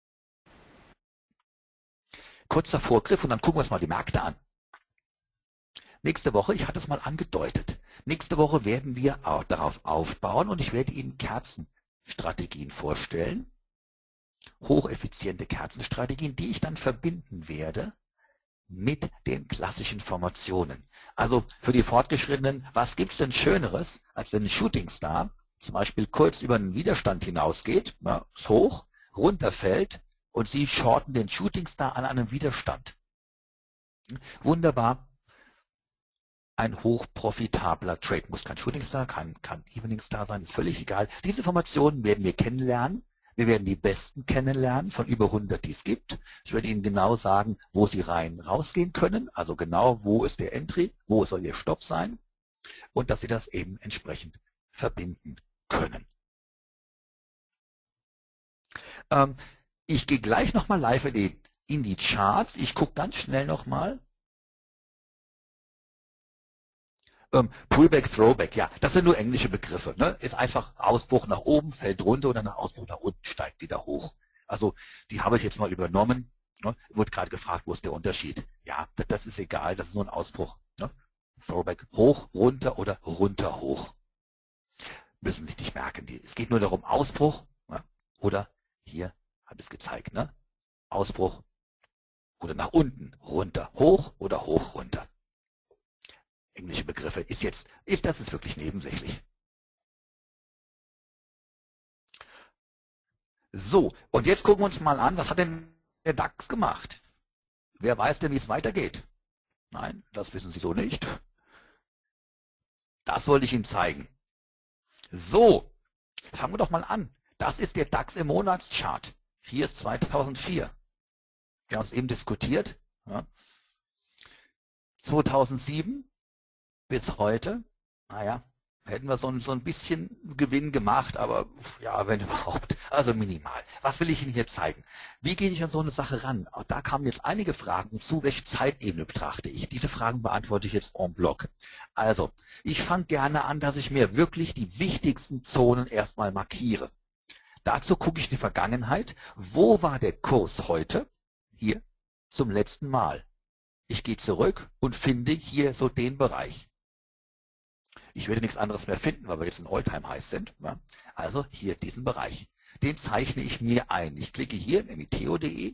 Kurzer Vorgriff und dann gucken wir uns mal die Märkte an. Nächste Woche, ich hatte es mal angedeutet, nächste Woche werden wir auch darauf aufbauen und ich werde Ihnen Kerzenstrategien vorstellen, hocheffiziente Kerzenstrategien, die ich dann verbinden werde mit den klassischen Formationen. Also für die Fortgeschrittenen, was gibt es denn Schöneres, als wenn ein Shootingstar zum Beispiel kurz über einen Widerstand hinausgeht, ja, ist hoch, runterfällt und Sie shorten den Shootingstar an einem Widerstand. Wunderbar. Ein hochprofitabler Trade. Muss kein Shootingstar, kann, kann Eveningstar sein, ist völlig egal. Diese Formationen werden wir kennenlernen. Wir werden die besten kennenlernen, von über hundert, die es gibt. Ich werde Ihnen genau sagen, wo Sie rein rausgehen können, also genau, wo ist der Entry, wo soll Ihr Stopp sein und dass Sie das eben entsprechend verbinden können. Ähm, ich gehe gleich nochmal live in die, in die Charts. Ich gucke ganz schnell nochmal. Ähm, Pullback, Throwback, ja, das sind nur englische Begriffe. Ne? Ist einfach Ausbruch nach oben, fällt runter und dann nach Ausbruch nach unten steigt wieder hoch. Also die habe ich jetzt mal übernommen. Ne? Wurde gerade gefragt, wo ist der Unterschied? Ja, das, das ist egal, das ist nur ein Ausbruch. Ne? Throwback, hoch, runter oder runter, hoch. Müssen Sie nicht merken. Die, es geht nur darum, Ausbruch, ne? Oder hier habe ich es gezeigt, ne? Ausbruch oder nach unten, runter, hoch oder hoch, runter. Englische Begriffe ist jetzt, ist das ist wirklich nebensächlich. So, und jetzt gucken wir uns mal an, was hat denn der DAX gemacht? Wer weiß denn, wie es weitergeht? Nein, das wissen Sie so nicht. Das wollte ich Ihnen zeigen. So, fangen wir doch mal an. Das ist der DAX im Monatschart. Hier ist zweitausendvier. Wir haben es eben diskutiert. Ja. zweitausendsieben bis heute, naja, hätten wir so ein, so ein bisschen Gewinn gemacht, aber ja, wenn überhaupt, also minimal. Was will ich Ihnen hier zeigen? Wie gehe ich an so eine Sache ran? Auch da kamen jetzt einige Fragen zu, welche Zeitebene betrachte ich? Diese Fragen beantworte ich jetzt en bloc. Also, ich fange gerne an, dass ich mir wirklich die wichtigsten Zonen erstmal markiere. Dazu gucke ich in die Vergangenheit. Wo war der Kurs heute? Hier, zum letzten Mal. Ich gehe zurück und finde hier so den Bereich. Ich werde nichts anderes mehr finden, weil wir jetzt in All-Time-Highs sind. Ja? Also hier diesen Bereich. Den zeichne ich mir ein. Ich klicke hier in Meteo punkt de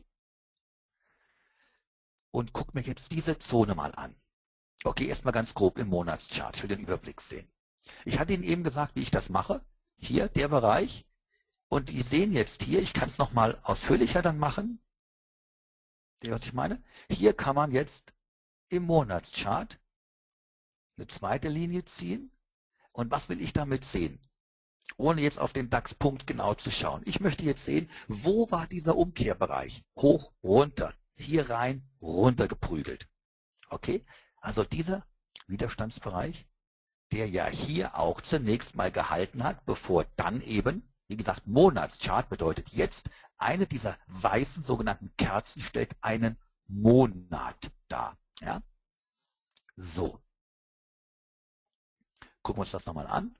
und gucke mir jetzt diese Zone mal an. Okay, erstmal ganz grob im Monatschart. Ich will den Überblick sehen. Ich hatte Ihnen eben gesagt, wie ich das mache. Hier der Bereich. Und Sie sehen jetzt hier, ich kann es nochmal ausführlicher dann machen. Seht ihr, was ich meine? Hier kann man jetzt im Monatschart eine zweite Linie ziehen. Und was will ich damit sehen? Ohne jetzt auf den DAX-Punkt genau zu schauen. Ich möchte jetzt sehen, wo war dieser Umkehrbereich? Hoch, runter, hier rein, runter geprügelt. Okay? Also dieser Widerstandsbereich, der ja hier auch zunächst mal gehalten hat, bevor dann eben, wie gesagt, Monatschart bedeutet jetzt, eine dieser weißen sogenannten Kerzen stellt einen Monat dar. Ja? So. Gucken wir uns das nochmal an.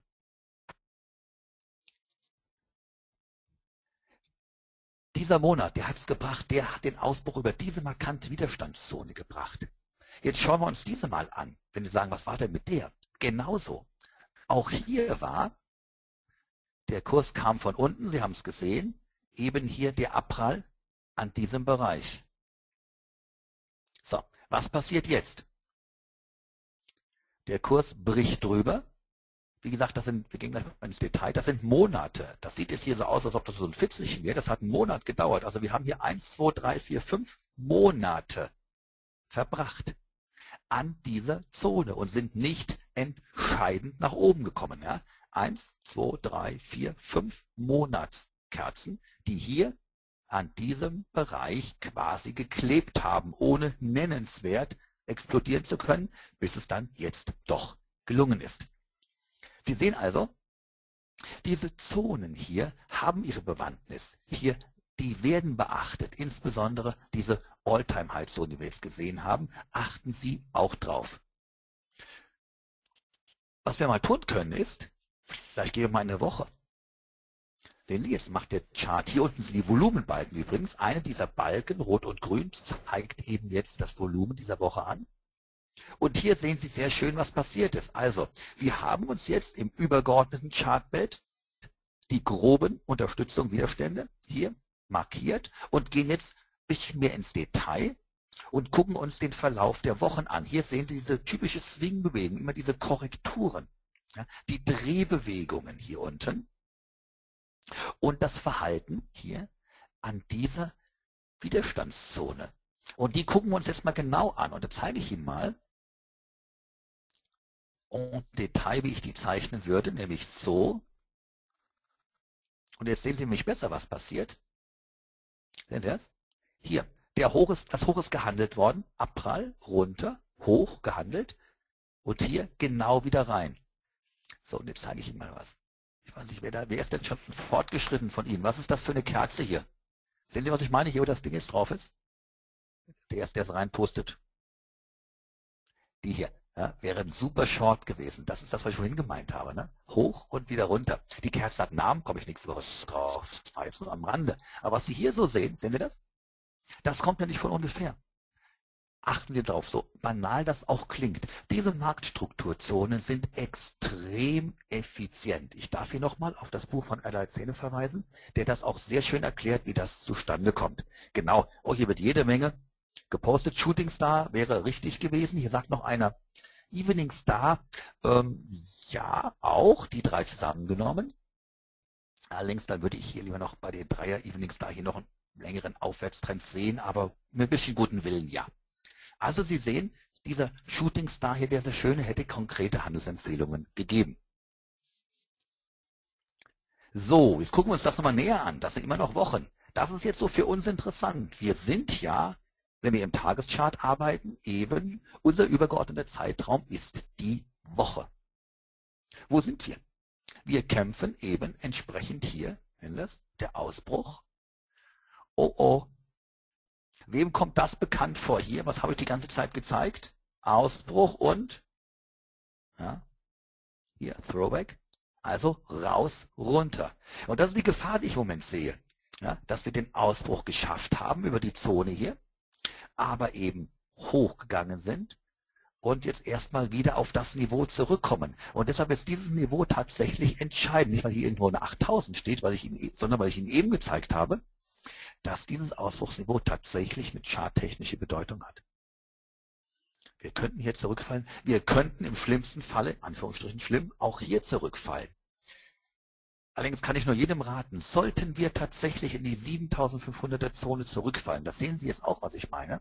Dieser Monat, der hat es gebracht, der hat den Ausbruch über diese markante Widerstandszone gebracht. Jetzt schauen wir uns diese mal an. Wenn Sie sagen, was war denn mit der? Genauso. Auch hier war, der Kurs kam von unten, Sie haben es gesehen, eben hier der Abprall an diesem Bereich. So, was passiert jetzt? Der Kurs bricht drüber. Wie gesagt, das sind, wir gehen gleich mal ins Detail, das sind Monate. Das sieht jetzt hier so aus, als ob das so ein Fitzelchen wäre. Das hat einen Monat gedauert. Also wir haben hier eins, zwei, drei, vier, fünf Monate verbracht an dieser Zone und sind nicht entscheidend nach oben gekommen. Ja? eins, zwei, drei, vier, fünf Monatskerzen, die hier an diesem Bereich quasi geklebt haben, ohne nennenswert explodieren zu können, bis es dann jetzt doch gelungen ist. Sie sehen also, diese Zonen hier haben ihre Bewandtnis. Hier, die werden beachtet, insbesondere diese All-Time-High-Zonen, die wir jetzt gesehen haben, achten Sie auch drauf. Was wir mal tun können ist, vielleicht gehen wir mal eine Woche. Sehen Sie, jetzt macht der Chart, hier unten sind die Volumenbalken übrigens, eine dieser Balken, rot und grün, zeigt eben jetzt das Volumen dieser Woche an. Und hier sehen Sie sehr schön, was passiert ist. Also, wir haben uns jetzt im übergeordneten Chartbild die groben Unterstützung, Widerstände hier markiert und gehen jetzt ein bisschen mehr ins Detail und gucken uns den Verlauf der Wochen an. Hier sehen Sie diese typische Swing-Bewegung, immer diese Korrekturen, ja, die Drehbewegungen hier unten und das Verhalten hier an dieser Widerstandszone. Und die gucken wir uns jetzt mal genau an. Und da zeige ich Ihnen mal im Detail, wie ich die zeichnen würde, nämlich so. Und jetzt sehen Sie nämlich besser, was passiert. Sehen Sie das? Hier, der Hoch ist, das Hoch ist gehandelt worden, Abprall, runter, hoch gehandelt und hier genau wieder rein. So, und jetzt zeige ich Ihnen mal was. Ich weiß nicht, wer, da, wer ist denn schon fortgeschritten von Ihnen? Was ist das für eine Kerze hier? Sehen Sie, was ich meine, hier, wo das Ding jetzt drauf ist? Der erste, der es reinpostet. Die hier. Ja, wäre ein super Short gewesen. Das ist das, was ich vorhin gemeint habe. Ne? Hoch und wieder runter. Die Kerze hat einen Namen, komme ich nächste Woche drauf. Das war jetzt nur am Rande. Aber was Sie hier so sehen, sehen Sie das? Das kommt ja nicht von ungefähr. Achten Sie darauf, so banal das auch klingt. Diese Marktstrukturzonen sind extrem effizient. Ich darf hier nochmal auf das Buch von Allied Szene verweisen, der das auch sehr schön erklärt, wie das zustande kommt. Genau, oh, hier wird jede Menge gepostet. Shooting Star wäre richtig gewesen. Hier sagt noch einer, Evening Star, ähm, ja, auch die drei zusammengenommen. Allerdings, dann würde ich hier lieber noch bei den Dreier Evening Star hier noch einen längeren Aufwärtstrend sehen, aber mit ein bisschen guten Willen, ja. Also Sie sehen, dieser Shooting Star hier, der sehr schöne, hätte konkrete Handelsempfehlungen gegeben. So, jetzt gucken wir uns das nochmal näher an. Das sind immer noch Wochen. Das ist jetzt so für uns interessant. Wir sind ja, wenn wir im Tageschart arbeiten, eben unser übergeordneter Zeitraum ist die Woche. Wo sind wir? Wir kämpfen eben entsprechend hier, wenn das der Ausbruch. Oh oh. Wem kommt das bekannt vor hier? Was habe ich die ganze Zeit gezeigt? Ausbruch und ja, hier Throwback. Also raus, runter. Und das ist die Gefahr, die ich im Moment sehe. Ja, dass wir den Ausbruch geschafft haben über die Zone hier, aber eben hochgegangen sind und jetzt erstmal wieder auf das Niveau zurückkommen. Und deshalb ist dieses Niveau tatsächlich entscheidend. Nicht, weil hier irgendwo eine achttausend steht, weil ich Ihnen, sondern weil ich Ihnen eben gezeigt habe, dass dieses Ausbruchsniveau tatsächlich eine charttechnische Bedeutung hat. Wir könnten hier zurückfallen. Wir könnten im schlimmsten Falle, in Anführungsstrichen schlimm, auch hier zurückfallen. Allerdings kann ich nur jedem raten, sollten wir tatsächlich in die siebentausendfünfhunderter Zone zurückfallen, das sehen Sie jetzt auch, was ich meine,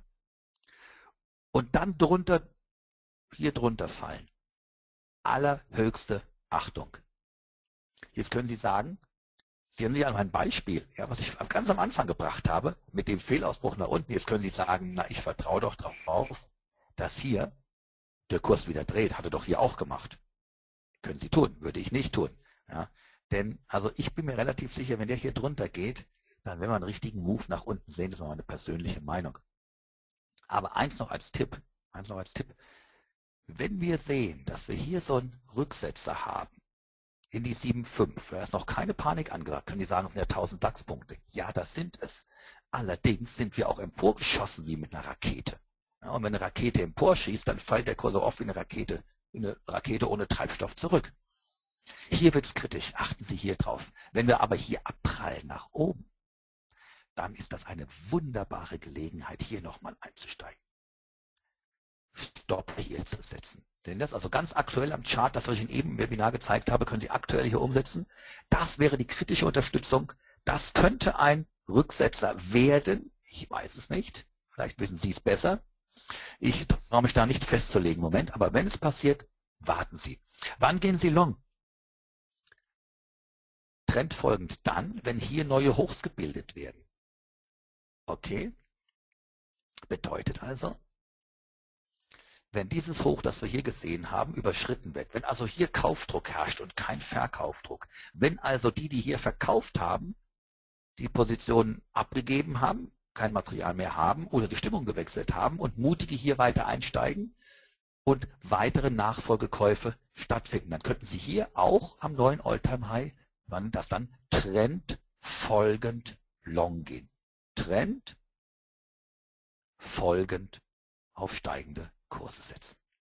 und dann drunter, hier drunter fallen. Allerhöchste Achtung. Jetzt können Sie sagen, sehen Sie an meinem Beispiel, ja, was ich ganz am Anfang gebracht habe, mit dem Fehlausbruch nach unten, jetzt können Sie sagen, na, ich vertraue doch darauf, dass hier der Kurs wieder dreht, hatte doch hier auch gemacht. Können Sie tun, würde ich nicht tun. Ja. Denn, also ich bin mir relativ sicher, wenn der hier drunter geht, dann werden wir einen richtigen Move nach unten sehen, das ist meine persönliche Meinung. Aber eins noch als Tipp, eins noch als Tipp, wenn wir sehen, dass wir hier so einen Rücksetzer haben, in die sieben Komma fünf, da ist noch keine Panik angesagt, können die sagen, es sind ja tausend DAX-Punkte. Ja, das sind es. Allerdings sind wir auch emporgeschossen wie mit einer Rakete. Ja, und wenn eine Rakete emporschießt, dann fällt der Kurs so oft wie eine Rakete, wie eine Rakete ohne Treibstoff zurück. Hier wird es kritisch, achten Sie hier drauf. Wenn wir aber hier abprallen nach oben, dann ist das eine wunderbare Gelegenheit, hier nochmal einzusteigen. Stopp hier zu setzen. Denn das also ganz aktuell am Chart, das was ich Ihnen eben im Webinar gezeigt habe, können Sie aktuell hier umsetzen. Das wäre die kritische Unterstützung. Das könnte ein Rücksetzer werden. Ich weiß es nicht. Vielleicht wissen Sie es besser. Ich traue mich da nicht festzulegen im Moment. Aber wenn es passiert, warten Sie. Wann gehen Sie long? Trendfolgend dann, wenn hier neue Hochs gebildet werden. Okay? Bedeutet also, wenn dieses Hoch, das wir hier gesehen haben, überschritten wird, wenn also hier Kaufdruck herrscht und kein Verkaufdruck, wenn also die, die hier verkauft haben, die Positionen abgegeben haben, kein Material mehr haben oder die Stimmung gewechselt haben und mutige hier weiter einsteigen und weitere Nachfolgekäufe stattfinden, dann könnten Sie hier auch am neuen All-Time-High, wann das dann trendfolgend long gehen. Trend folgend auf steigende Kurse setzen.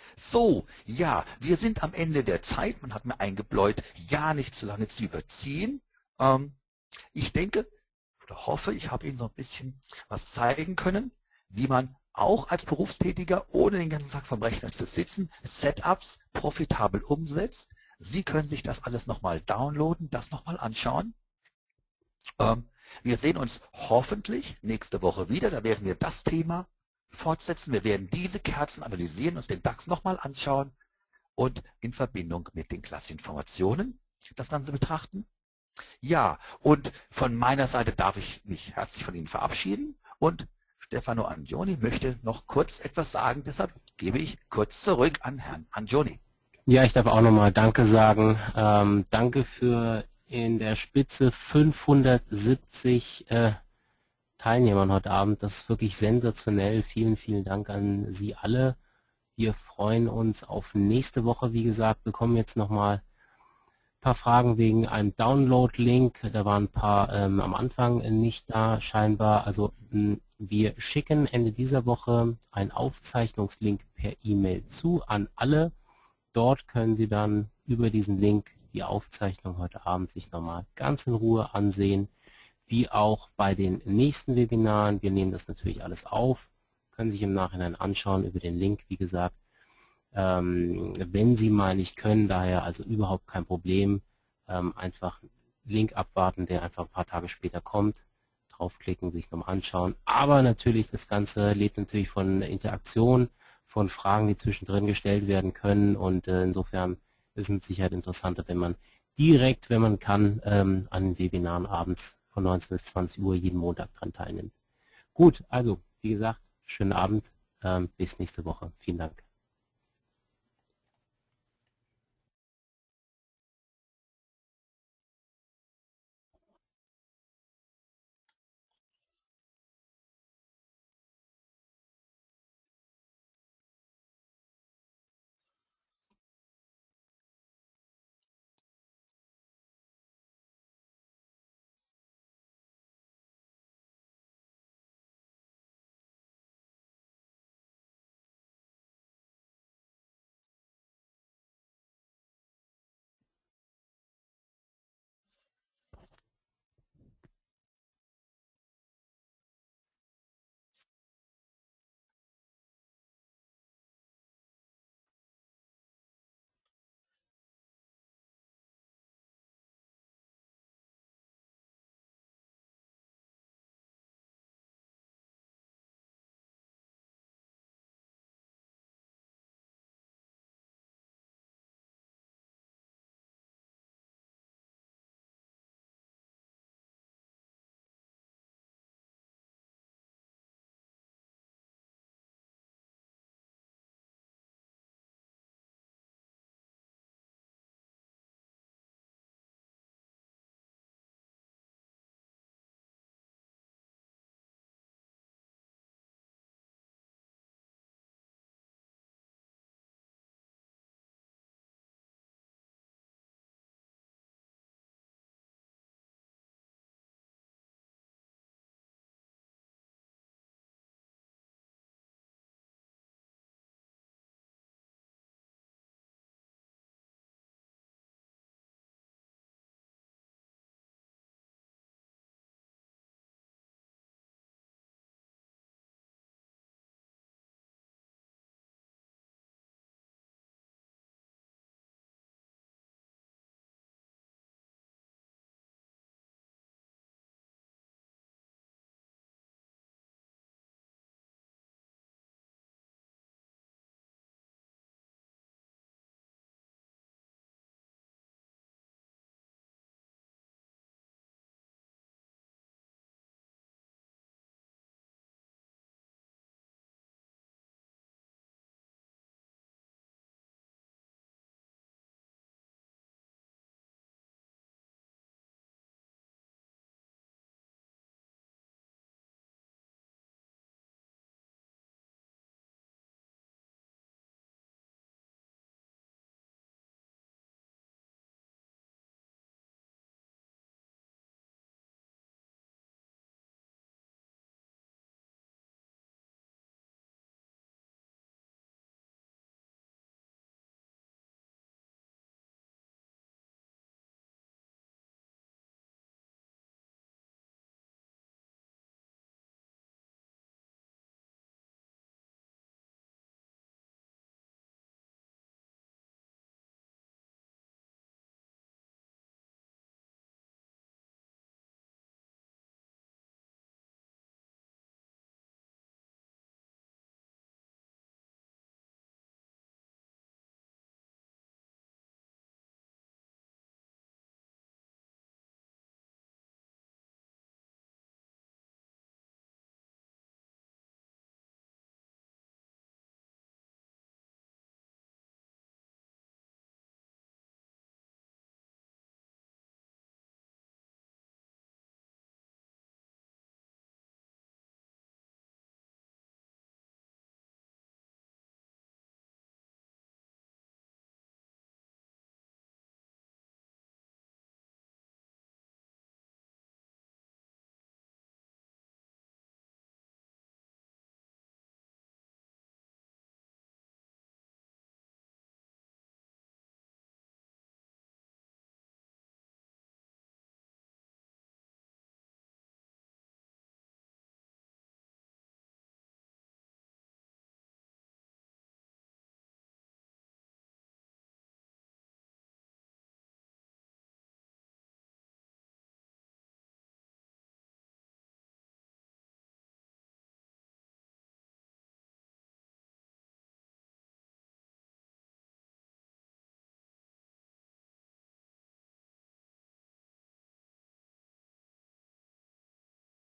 So, ja, wir sind am Ende der Zeit. Man hat mir eingebläut, ja, nicht zu lange zu überziehen. Ähm, ich denke oder hoffe, ich habe Ihnen so ein bisschen was zeigen können, wie man auch als Berufstätiger, ohne den ganzen Tag vom Rechner zu sitzen, Setups profitabel umsetzt. Sie können sich das alles nochmal downloaden, das nochmal anschauen. Ähm, wir sehen uns hoffentlich nächste Woche wieder. Da werden wir das Thema fortsetzen. Wir werden diese Kerzen analysieren, uns den DAX nochmal anschauen und in Verbindung mit den Klasseninformationen das Ganze betrachten. Ja, und von meiner Seite darf ich mich herzlich von Ihnen verabschieden und Stefano Angioni möchte noch kurz etwas sagen, deshalb gebe ich kurz zurück an Herrn Angioni. Ja, ich darf auch nochmal Danke sagen. Ähm, danke für in der Spitze fünfhundertsiebzig äh, Teilnehmern heute Abend. Das ist wirklich sensationell. Vielen, vielen Dank an Sie alle. Wir freuen uns auf nächste Woche. Wie gesagt, wir kommen jetzt nochmal ein paar Fragen wegen einem Download-Link. Da waren ein paar ähm, am Anfang nicht da scheinbar. Also wir schicken Ende dieser Woche einen Aufzeichnungslink per E-Mail zu an alle. Dort können Sie dann über diesen Link die Aufzeichnung heute Abend sich nochmal ganz in Ruhe ansehen, wie auch bei den nächsten Webinaren. Wir nehmen das natürlich alles auf, können sich im Nachhinein anschauen über den Link, wie gesagt. Ähm, wenn Sie mal nicht können, daher also überhaupt kein Problem, ähm, einfach Link abwarten, der einfach ein paar Tage später kommt, draufklicken, sich nochmal anschauen. Aber natürlich, das Ganze lebt natürlich von Interaktion, von Fragen, die zwischendrin gestellt werden können, und äh, insofern ist es mit Sicherheit interessanter, wenn man direkt, wenn man kann, ähm, an den Webinaren abends von neunzehn bis zwanzig Uhr jeden Montag dran teilnimmt. Gut, also wie gesagt, schönen Abend, ähm, bis nächste Woche. Vielen Dank.